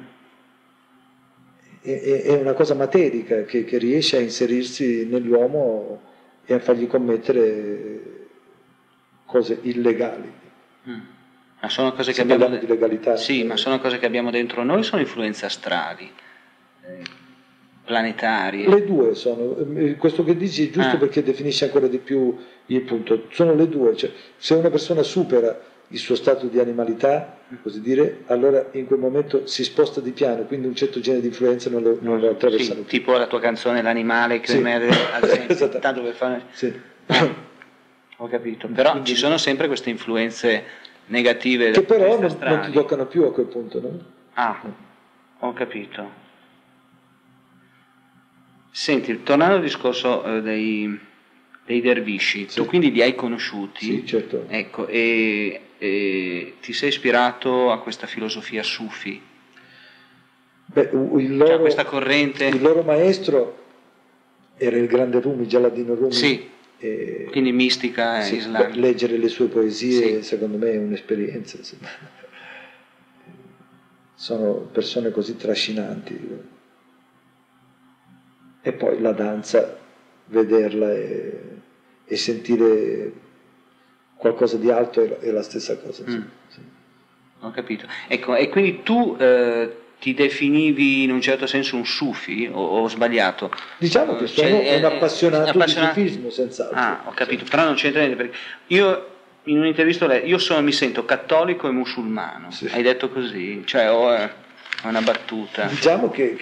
È una cosa materica che riesce a inserirsi nell'uomo e a fargli commettere cose illegali. Ma sono cose che abbiamo di legalità. Sì, ma sono cose che abbiamo dentro noi, sono influenze astrali, planetarie. Le due sono, questo che dici è giusto perché definisce ancora di più il punto. Sono le due, cioè se una persona supera il suo stato di animalità, così dire, allora in quel momento si sposta di piano, quindi un certo genere di influenza non lo attraversano più. Tipo la tua canzone L'animale che Sì. emerge al Esatto. tanto per fare... Sì. Ho capito, però Quindi- ci sono sempre queste influenze negative Che dal punto di però vista non ti astrali. toccano più a quel punto, no? Ah, ho capito. Senti, tornando al discorso dei dervisci, Sì. tu quindi li hai conosciuti? Sì, certo. Ecco, e ti sei ispirato a questa filosofia sufi? Beh, Cioè, questa corrente... il loro maestro era il grande Rumi, Gialadino Rumi. Sì, e, quindi mistica sì, islamica. leggere le sue poesie, Sì. secondo me, è un'esperienza. Insomma. Sono persone così trascinanti. E poi la danza, vederla e sentire qualcosa di alto è la stessa cosa. Insomma. Sì. Ho capito. Ecco, e quindi tu ti definivi in un certo senso un sufi, o ho sbagliato? Diciamo che sono un appassionato di sufismo, senz'altro. Ah, ho capito, però non c'entra niente, perché io in un'intervista mi sento cattolico e musulmano. Sì. Hai detto così? Cioè, è una battuta. Diciamo che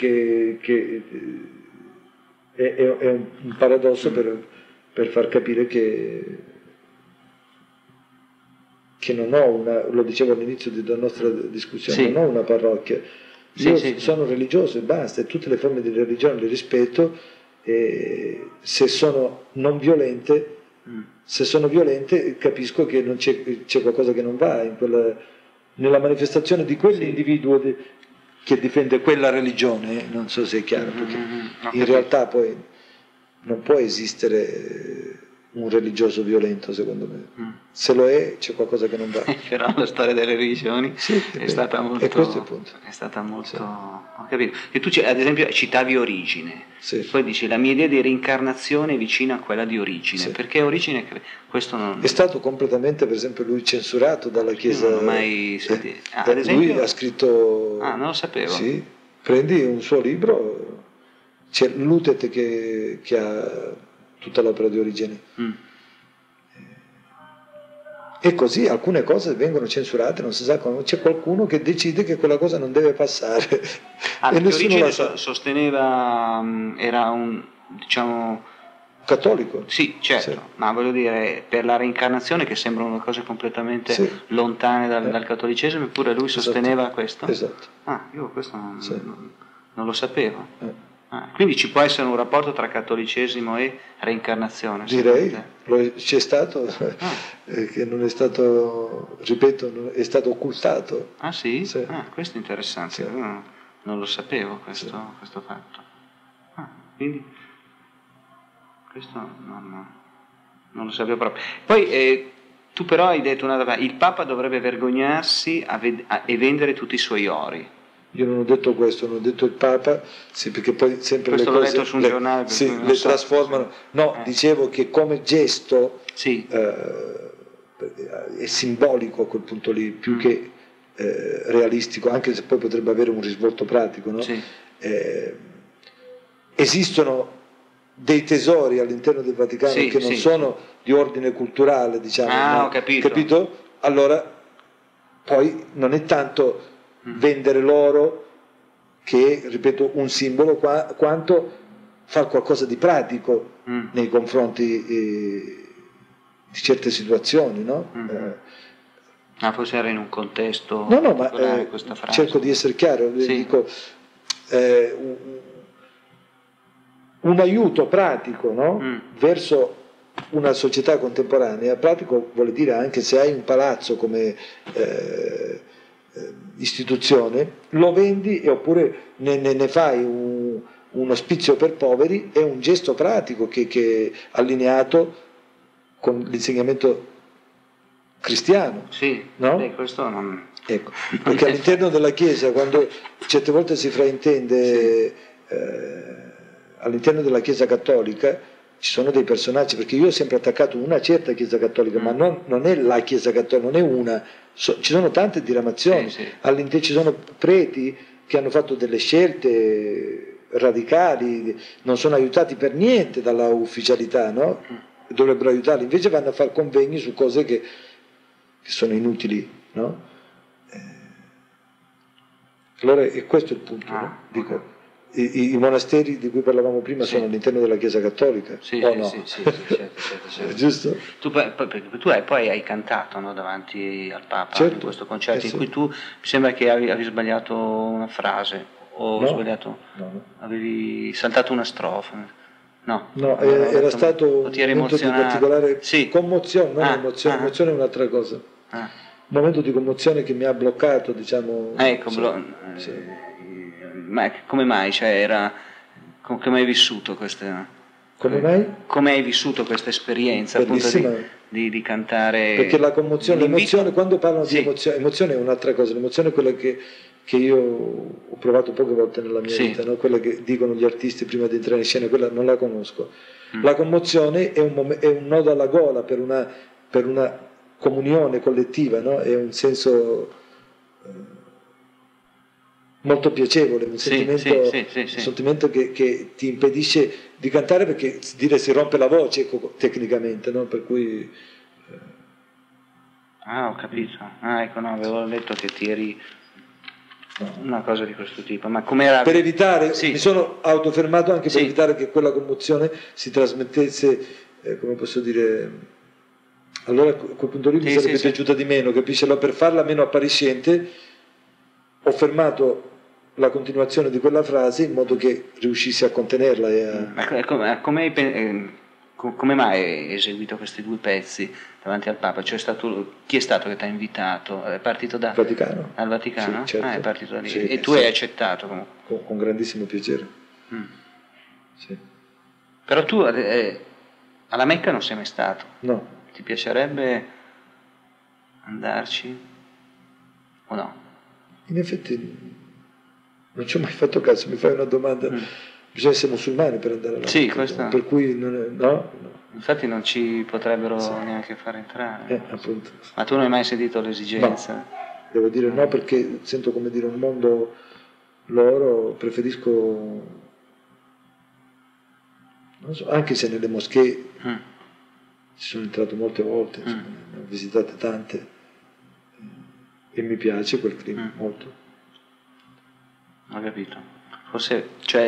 è un paradosso per far capire che non ho una, lo dicevo all'inizio della nostra discussione, Sì. non ho una parrocchia. Io sono religioso e basta, e tutte le forme di religione le rispetto, e se sono non violente, se sono violente capisco che non c'è qualcosa che non va nella manifestazione di quell'individuo che difende quella religione, non so se è chiaro, perché in realtà poi non può esistere un religioso violento, secondo me. Se lo è, c'è qualcosa che non va. Però la storia delle religioni è stata molto... E questo è il punto. È stata molto... Sì. Ho capito. E tu, ad esempio, citavi Origine. Sì. Poi dici, la mia idea di reincarnazione è vicina a quella di Origine. Sì. Perché Origine... Questo non... È stato completamente, per esempio, lui censurato dalla Chiesa. Io non l'ho mai sentito. Ad esempio... Lui ha scritto... Ah, non lo sapevo. Sì, prendi un suo libro, c'è Lutet che ha tutta l'opera di Origene. E così alcune cose vengono censurate, non si sa come, c'è qualcuno che decide che quella cosa non deve passare. Ah, e nessuno Origine la sa. sosteneva, era un, diciamo... Cattolico? Sì, certo, Sì. ma voglio dire, per la reincarnazione, che sembrano cose completamente lontane dal cattolicesimo, eppure lui sosteneva questo? Esatto. Ah, io questo non lo sapevo. Eh. Quindi ci può essere un rapporto tra cattolicesimo e reincarnazione? Direi, c'è stato, che non è stato, ripeto, è stato occultato. Ah sì? Sì. Ah, questo è interessante, Sì. io non lo sapevo questo fatto. Ah, quindi questo non lo sapevo proprio. Poi tu però hai detto una cosa, il Papa dovrebbe vergognarsi e vendere tutti i suoi ori. Io non ho detto questo, non ho detto il Papa, sì, perché poi sempre questo le cose l'ho letto su un giornale, sì, non le so, trasformano. No, dicevo che come gesto sì. È simbolico a quel punto lì, più che realistico, anche se poi potrebbe avere un risvolto pratico, no? Sì. Esistono dei tesori all'interno del Vaticano che non sono di ordine culturale, diciamo. Ah, ho capito. Allora, poi non è tanto vendere l'oro che, ripeto, un simbolo, quanto fare qualcosa di pratico nei confronti di certe situazioni, no? Forse era in un contesto no, ma questa frase. cerco di essere chiaro, dico un aiuto pratico, no? Verso una società contemporanea. Pratico vuol dire anche se hai un palazzo come istituzione, lo vendi oppure ne fai un ospizio per poveri, è un gesto pratico che è allineato con l'insegnamento cristiano. Sì, no? Questo non... Ecco, perché all'interno della Chiesa, quando certe volte si fraintende, all'interno della Chiesa cattolica ci sono dei personaggi, perché io ho sempre attaccato una certa Chiesa cattolica, ma non è la Chiesa cattolica, non è una, ci sono tante diramazioni, all'interno ci sono preti che hanno fatto delle scelte radicali, non sono aiutati per niente dalla ufficialità, no? Dovrebbero aiutarli, invece vanno a fare convegni su cose che che sono inutili, no? Allora, e questo è il punto, no? Dico, i monasteri di cui parlavamo prima sono all'interno della Chiesa Cattolica, o no? Sì, certo. Giusto? Poi hai cantato, no, davanti al Papa, Certo, in questo concerto, in sì. cui tu mi sembra che avevi sbagliato una frase, o No, sbagliato, no. avevi saltato una strofa. No, Era stato o un ti eri momento di emozionato. particolare Sì. commozione, non emozione, emozione è un'altra cosa. Un momento di commozione che mi ha bloccato, diciamo. Ecco, sì. Ma come mai? Cioè, come hai vissuto questa? Come mai? Come hai vissuto questa esperienza appunto di cantare? Perché la commozione, l'emozione, quando parlano di emozione è un'altra cosa, l'emozione è quella che io ho provato poche volte nella mia vita, no? Quella che dicono gli artisti prima di entrare in scena, quella non la conosco. La commozione è un nodo alla gola per una comunione collettiva, no? È un senso molto piacevole, un sentimento che ti impedisce di cantare, perché si rompe la voce, tecnicamente, no? Per cui ho capito. Ecco, no, avevo letto che ti eri una cosa di questo tipo, ma com'era? Per evitare, mi sono autofermato anche per evitare che quella commozione si trasmettesse, come posso dire, allora a quel punto lì mi sarebbe piaciuta di meno, capisci? Allora, per farla meno appariscente ho fermato la continuazione di quella frase in modo che riuscissi a contenerla. Come mai hai eseguito questi due pezzi davanti al Papa? Cioè, chi è stato che ti ha invitato? È partito dal Vaticano? Sì, certo. È partito da lì. E tu hai accettato comunque? Con grandissimo piacere. Sì. Però tu alla Mecca non sei mai stato? No. Ti piacerebbe andarci o no? In effetti non ci ho mai fatto caso, mi fai una domanda. Bisogna essere musulmani per andare alla Mecca, questo... per cui no. Infatti non ci potrebbero neanche far entrare. Appunto. Ma tu non hai mai sentito l'esigenza? No. Devo dire no, perché sento, come dire, un mondo loro, preferisco, non so, anche se nelle moschee ci sono entrato molte volte, insomma, ne ho visitate tante e mi piace quel clima molto. Ho capito. Forse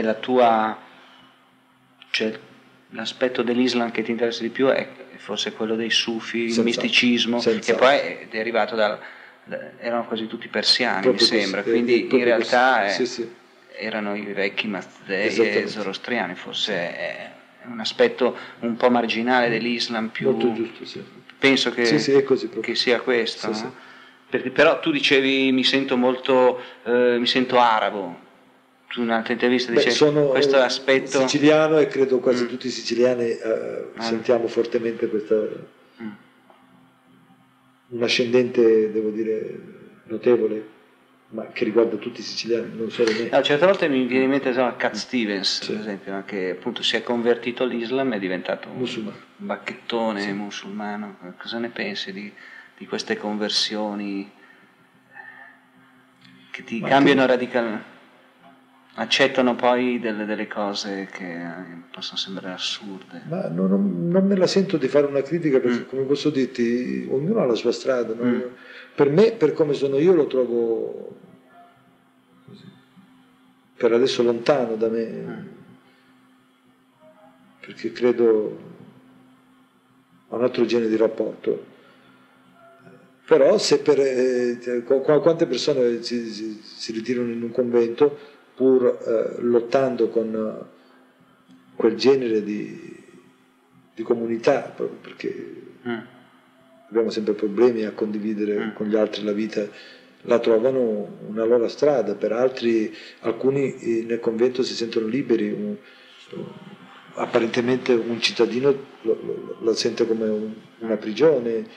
l'aspetto dell'Islam che ti interessa di più è forse quello dei sufi, il misticismo, che poi è derivato erano quasi tutti persiani, proprio mi sembra, quindi in realtà erano i vecchi Mazdei e Zoroastriani, forse è un aspetto un po' marginale dell'Islam più... Molto giusto, sì. Penso che, è così che sia questo, sì, no? Perché, però tu dicevi mi sento arabo. Tu in un'altra intervista dicevi sono questo aspetto siciliano e credo quasi tutti i siciliani sentiamo fortemente questa un ascendente, devo dire, notevole, ma che riguarda tutti i siciliani, non solo me. Certe volte mi viene in mente Cat Stevens, per esempio, che appunto si è convertito all'Islam e è diventato un bacchettone musulmano. Cosa ne pensi di queste conversioni che ti cambiano radicalmente? Accettano poi delle cose che possono sembrare assurde. Ma non me la sento di fare una critica, perché come posso dirti, ognuno ha la sua strada, no? Per me, per come sono io, lo trovo così, per adesso lontano da me, perché credo a un altro genere di rapporto. Però se quante persone si ritirano in un convento pur lottando con quel genere di comunità, proprio perché abbiamo sempre problemi a condividere con gli altri la vita, la trovano una loro strada. Per alcuni nel convento si sentono liberi, apparentemente un cittadino la sente come una prigione.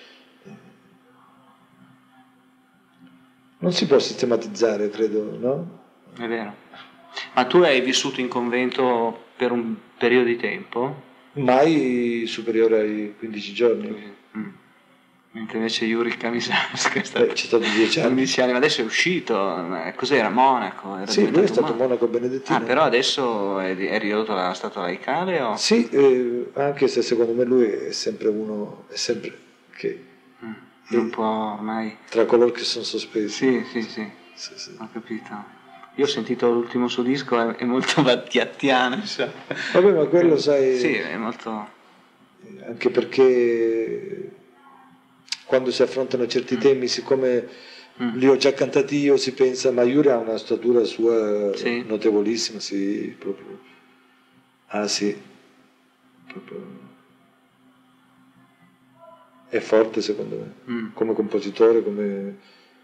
Non si può sistematizzare, credo, no? È vero. Ma tu hai vissuto in convento per un periodo di tempo? Mai superiore ai 15 giorni. Mentre invece Yuri Kamisarski c'è stato 10 anni. 11 anni, ma adesso è uscito. Cos'era? Monaco? Sì, lui è stato monaco benedettino. Però adesso è ridotto alla stato laicale? O? Sì, anche se secondo me lui è sempre che un po' ormai... Tra coloro che sono sospesi. Sì, ho capito. Io ho sentito l'ultimo suo disco, è molto battiattiano, insomma. Vabbè, ma quello sai... Sì, è molto... Anche perché quando si affrontano certi temi, siccome li ho già cantati io, si pensa, ma Yuri ha una statura sua notevolissima, sì, proprio. Ah sì, proprio. È forte secondo me, come compositore, come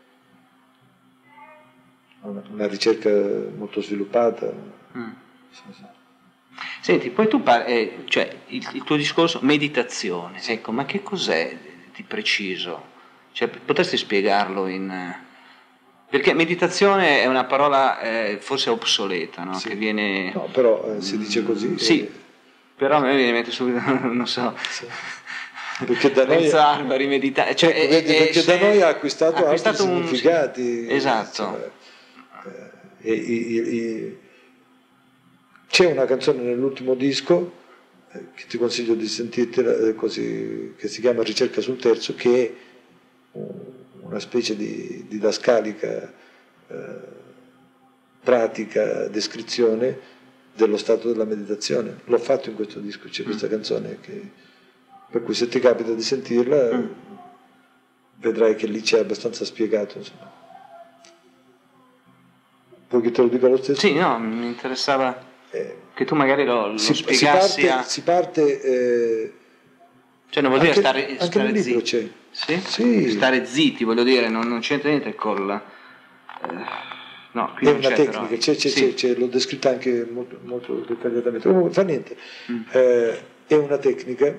una ricerca molto sviluppata. Sì. Senti, poi tu parli, cioè il tuo discorso, meditazione, ecco, ma che cos'è di preciso? Cioè, potresti spiegarlo in... Perché meditazione è una parola forse obsoleta, no? Sì. Che viene... No, però si dice così. Sì, però a me viene in mente subito, non so... Sì. Perché da noi rimeditare, cioè, perché da noi ha acquistato altri significati. Esatto. C'è una canzone nell'ultimo disco che ti consiglio di sentirtela, così, che si chiama Ricerca sul terzo, che è una specie di didascalica, pratica, descrizione dello stato della meditazione. L'ho fatto in questo disco, c'è questa canzone per cui se ti capita di sentirla vedrai che lì c'è abbastanza spiegato, insomma. Vuoi che te lo dica lo stesso? Sì, no, mi interessava che tu magari lo spiegassi. Si parte cioè non vuol dire stare nel libro zitti. c'è. Sì? Sì. Stare zitti, voglio dire, non c'entra niente col... no, qui è non una c'è, tecnica, però. c'è, l'ho descritta anche molto, molto dettagliatamente. Fa niente. È una tecnica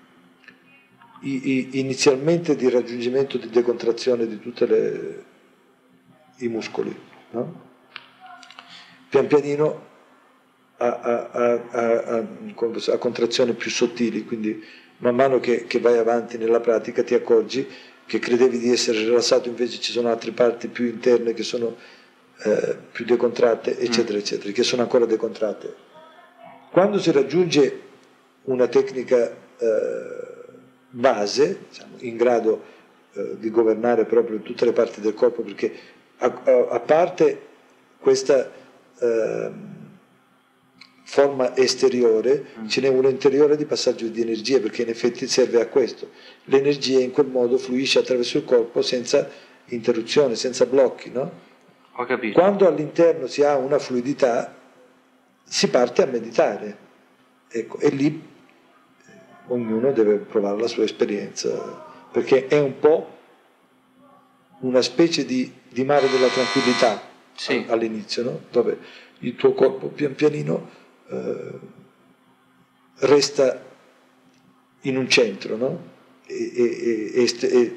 inizialmente di raggiungimento di decontrazione di tutti i muscoli, no? Pian pianino a contrazioni più sottili, quindi man mano che vai avanti nella pratica ti accorgi che credevi di essere rilassato, invece ci sono altre parti più interne che sono più decontratte, eccetera, eccetera, che sono ancora decontratte. Quando si raggiunge una tecnica base, diciamo, in grado di governare proprio tutte le parti del corpo, perché a parte questa forma esteriore, ce n'è una interiore di passaggio di energia, perché in effetti serve a questo. L'energia in quel modo fluisce attraverso il corpo senza interruzione, senza blocchi, no? Ho capito. Quando all'interno si ha una fluidità si parte a meditare, ecco, e lì ognuno deve provare la sua esperienza, perché è un po' una specie di mare della tranquillità. Sì. All'inizio, no? Dove il tuo corpo pian pianino resta in un centro, no? E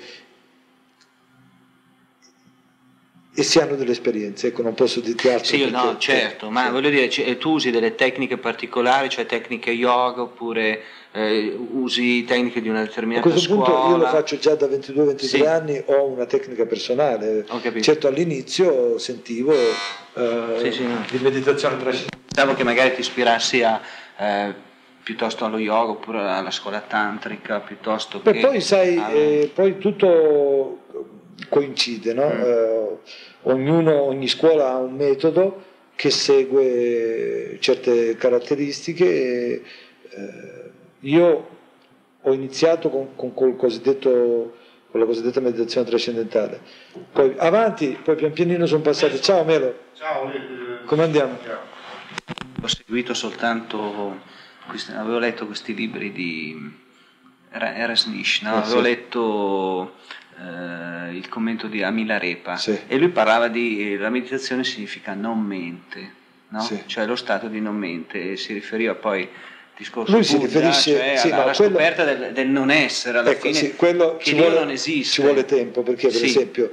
si hanno delle esperienze, ecco, non posso dirti altro. Sì, no, certo, ma voglio dire, tu usi delle tecniche particolari, cioè tecniche yoga, oppure usi tecniche di una determinata scuola? A questo punto io lo faccio già da 22-23 anni, ho una tecnica personale. Certo, all'inizio sentivo di meditazione trascendentale. Pensavo che magari ti ispirassi piuttosto allo yoga, oppure alla scuola tantrica, piuttosto che... Poi sai, poi tutto coincide, no? Ogni scuola ha un metodo che segue certe caratteristiche. Io ho iniziato con la cosiddetta meditazione trascendentale, poi avanti, poi pian pianino sono passati. Ciao Melo. Ciao. Come andiamo? Ho seguito soltanto, avevo letto questi libri di Erasnish, no? Avevo letto il commento di Amilarepa, e lui parlava di la meditazione significa non mente, no? Cioè lo stato di non mente, e si riferiva poi al discorso lui Buddha, si riferisce alla scoperta del non essere, alla fine, che Dio non esiste. Ci vuole tempo, perché per esempio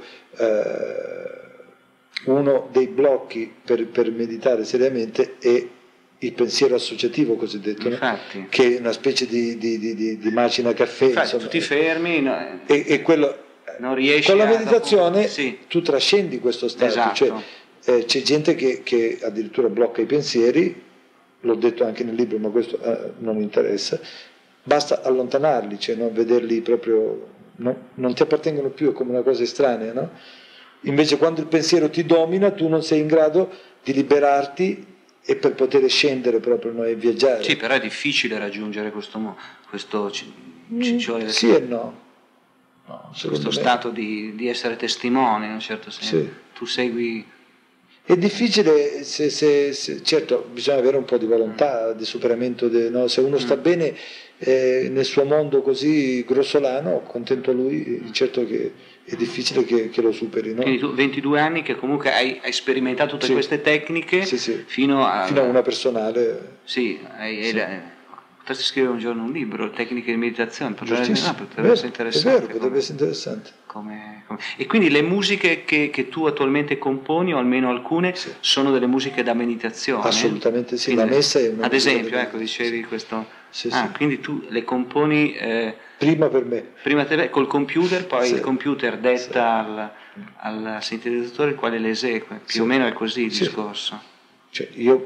uno dei blocchi per meditare seriamente è il pensiero associativo cosiddetto, no? Che è una specie di macina caffè. Infatti, insomma, tu ti fermi, no? E quello, non riesci con la meditazione dopo... tu trascendi questo stato. Esatto. Cioè, c'è gente che addirittura blocca i pensieri, l'ho detto anche nel libro, ma questo non interessa, basta allontanarli, cioè non vederli proprio non ti appartengono più, è come una cosa estranea, no? Invece quando il pensiero ti domina, tu non sei in grado di liberarti e per poter scendere proprio, no, e viaggiare. Sì, però è difficile raggiungere questo ci vuole sì e no. questo stato di essere testimone, in un certo senso. Sì. Tu segui... È difficile, certo bisogna avere un po' di volontà, di superamento, no? Se uno sta bene nel suo mondo così grossolano, contento lui, certo che è difficile che lo superi. No? Quindi tu 22 anni che comunque hai sperimentato tutte queste tecniche fino a una personale. Sì, potresti scrivere un giorno un libro, tecniche di meditazione, potrebbe essere interessante. È vero, potrebbe essere interessante. E quindi le musiche che tu attualmente componi, o almeno alcune, sono delle musiche da meditazione? Assolutamente sì, quindi, la messa è una ad esempio, ecco, dicevi questo... Sì. Quindi tu le componi... prima per me. Prima te col computer, poi il computer detta al sintetizzatore il quale le esegue, più o meno è così il discorso. Cioè, io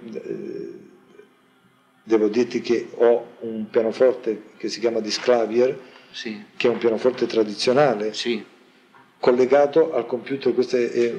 devo dirti che ho un pianoforte che si chiama Disclavier, che è un pianoforte tradizionale, collegato al computer. Questa è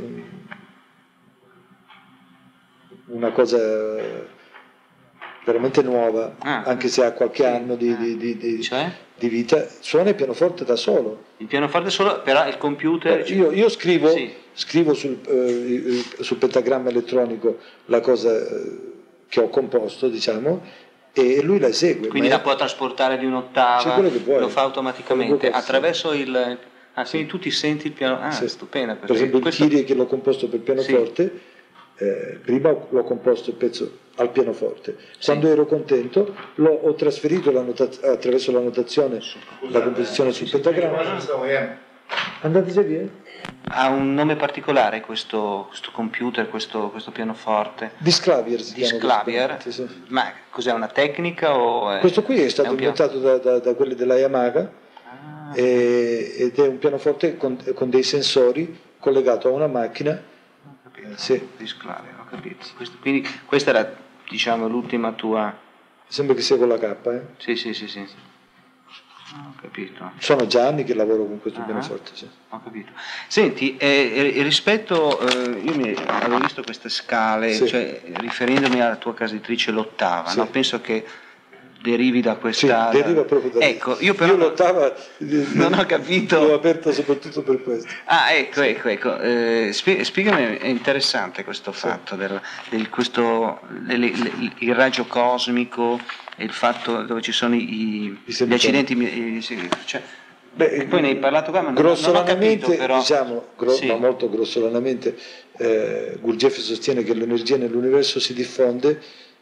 una cosa veramente nuova, anche se ha qualche anno di vita. Suona il pianoforte da solo. Il pianoforte solo, però il computer... Io scrivo sul pentagramma elettronico la cosa che ho composto, diciamo, e lui la esegue. Quindi la può trasportare di un'ottava, lo fa automaticamente attraverso il... quindi tu ti senti il piano... stupenda. Per esempio il Kyrie che l'ho composto per pianoforte, prima l'ho composto il pezzo al pianoforte. Quando ero contento ho trasferito attraverso la notazione la composizione sul pentagramma. Andate già via? Ha un nome particolare questo computer, questo pianoforte? Disclavier si chiama. Disclavier? Ma cos'è, una tecnica? Questo qui è stato inventato da quelli della Yamaha ed è un pianoforte con dei sensori collegato a una macchina. Disclavier, ho capito. Quindi questa era, diciamo, l'ultima tua... Sembra che sia con la K, Sì. Ho capito. Sono già anni che lavoro con questo pianoforte. Ho capito. Senti, rispetto, io avevo visto queste scale, cioè riferendomi alla tua casa editrice l'ottava, no? Penso che derivi da questa... Sì, deriva proprio da ecco, io però l'ottava non ho capito. L'ho aperta soprattutto per questo. Ecco. Spiegami, è interessante questo fatto il raggio cosmico e il fatto dove ci sono gli accidenti, e poi ne hai parlato qua, ma non ho capito, però... Diciamo, ma molto grossolanamente, Gurdjieff sostiene che l'energia nell'universo si diffonde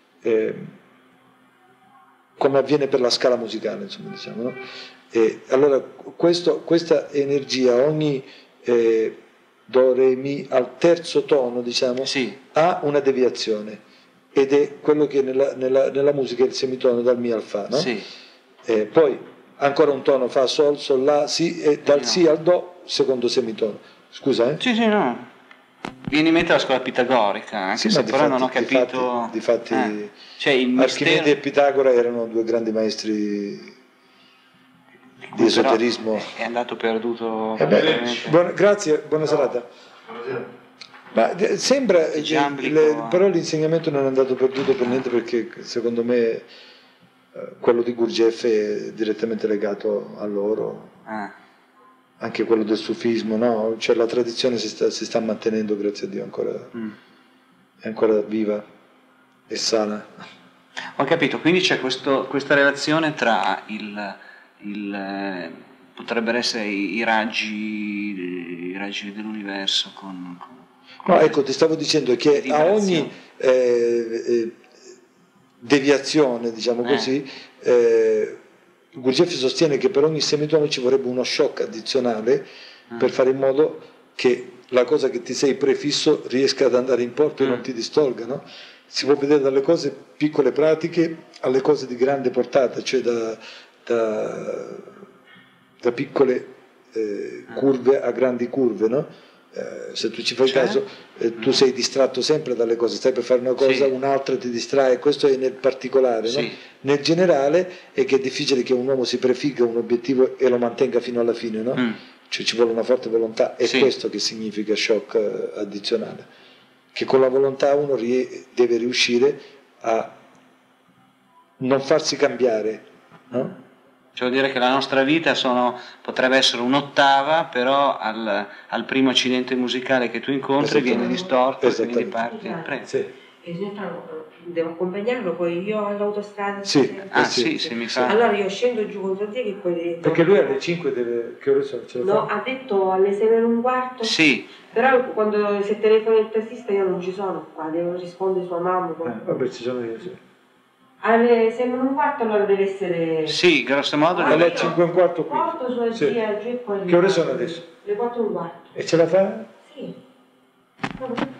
come avviene per la scala musicale, insomma, diciamo, no? E allora questa energia, ogni do, re, mi, al terzo tono, diciamo, ha una deviazione, ed è quello che nella musica è il semitono dal mi al fa, no? Poi ancora un tono, fa, sol, sol, la, si, e dal si al do, secondo semitono. Scusa, Sì, no. Viene in mente la scuola pitagorica, anche se però non ho capito... Difatti cioè il Archimede e Pitagora erano due grandi maestri di esoterismo. È andato perduto. Grazie, buona serata. Ma sembra però l'insegnamento non è andato perduto per niente, perché secondo me quello di Gurdjieff è direttamente legato a loro. Anche quello del sufismo, no? Cioè la tradizione si sta mantenendo, grazie a Dio, è ancora viva e sana. Ho capito, quindi c'è questa relazione tra potrebbero essere i raggi dell'universo con no, ecco, ti stavo dicendo che a ogni deviazione, diciamo così, Gurdjieff sostiene che per ogni semitono ci vorrebbe uno shock addizionale per fare in modo che la cosa che ti sei prefisso riesca ad andare in porto e non ti distolga, no? Si può vedere dalle cose piccole pratiche alle cose di grande portata, cioè da piccole curve a grandi curve, no? se tu ci fai caso, tu sei distratto sempre dalle cose, stai per fare una cosa, un'altra ti distrae, questo è nel particolare, no? Nel generale è che è difficile che un uomo si prefigga un obiettivo e lo mantenga fino alla fine, no? Cioè ci vuole una forte volontà, è questo che significa shock addizionale, che con la volontà uno deve riuscire a non farsi cambiare, no? Cioè vuol dire che la nostra vita potrebbe essere un'ottava, però al primo accidente musicale che tu incontri viene distorto e quindi parti. Devo accompagnarlo poi io all'autostrada? Sì. Sì, mi fa. Allora io scendo giù contro te che poi... Perché lui alle 5 deve... Che ore sono? No, ha detto alle 6:15. Sì. Però quando se telefona il tassista io non ci sono qua, devo rispondere sua mamma. Vabbè, ci sono io, sì. Alle 6:15 allora deve essere... Sì, grosso modo... Alle 5:15 qui. Porto sua zia giù e poi... Che ore sono adesso? Le 4:15. E ce la fa? Sì.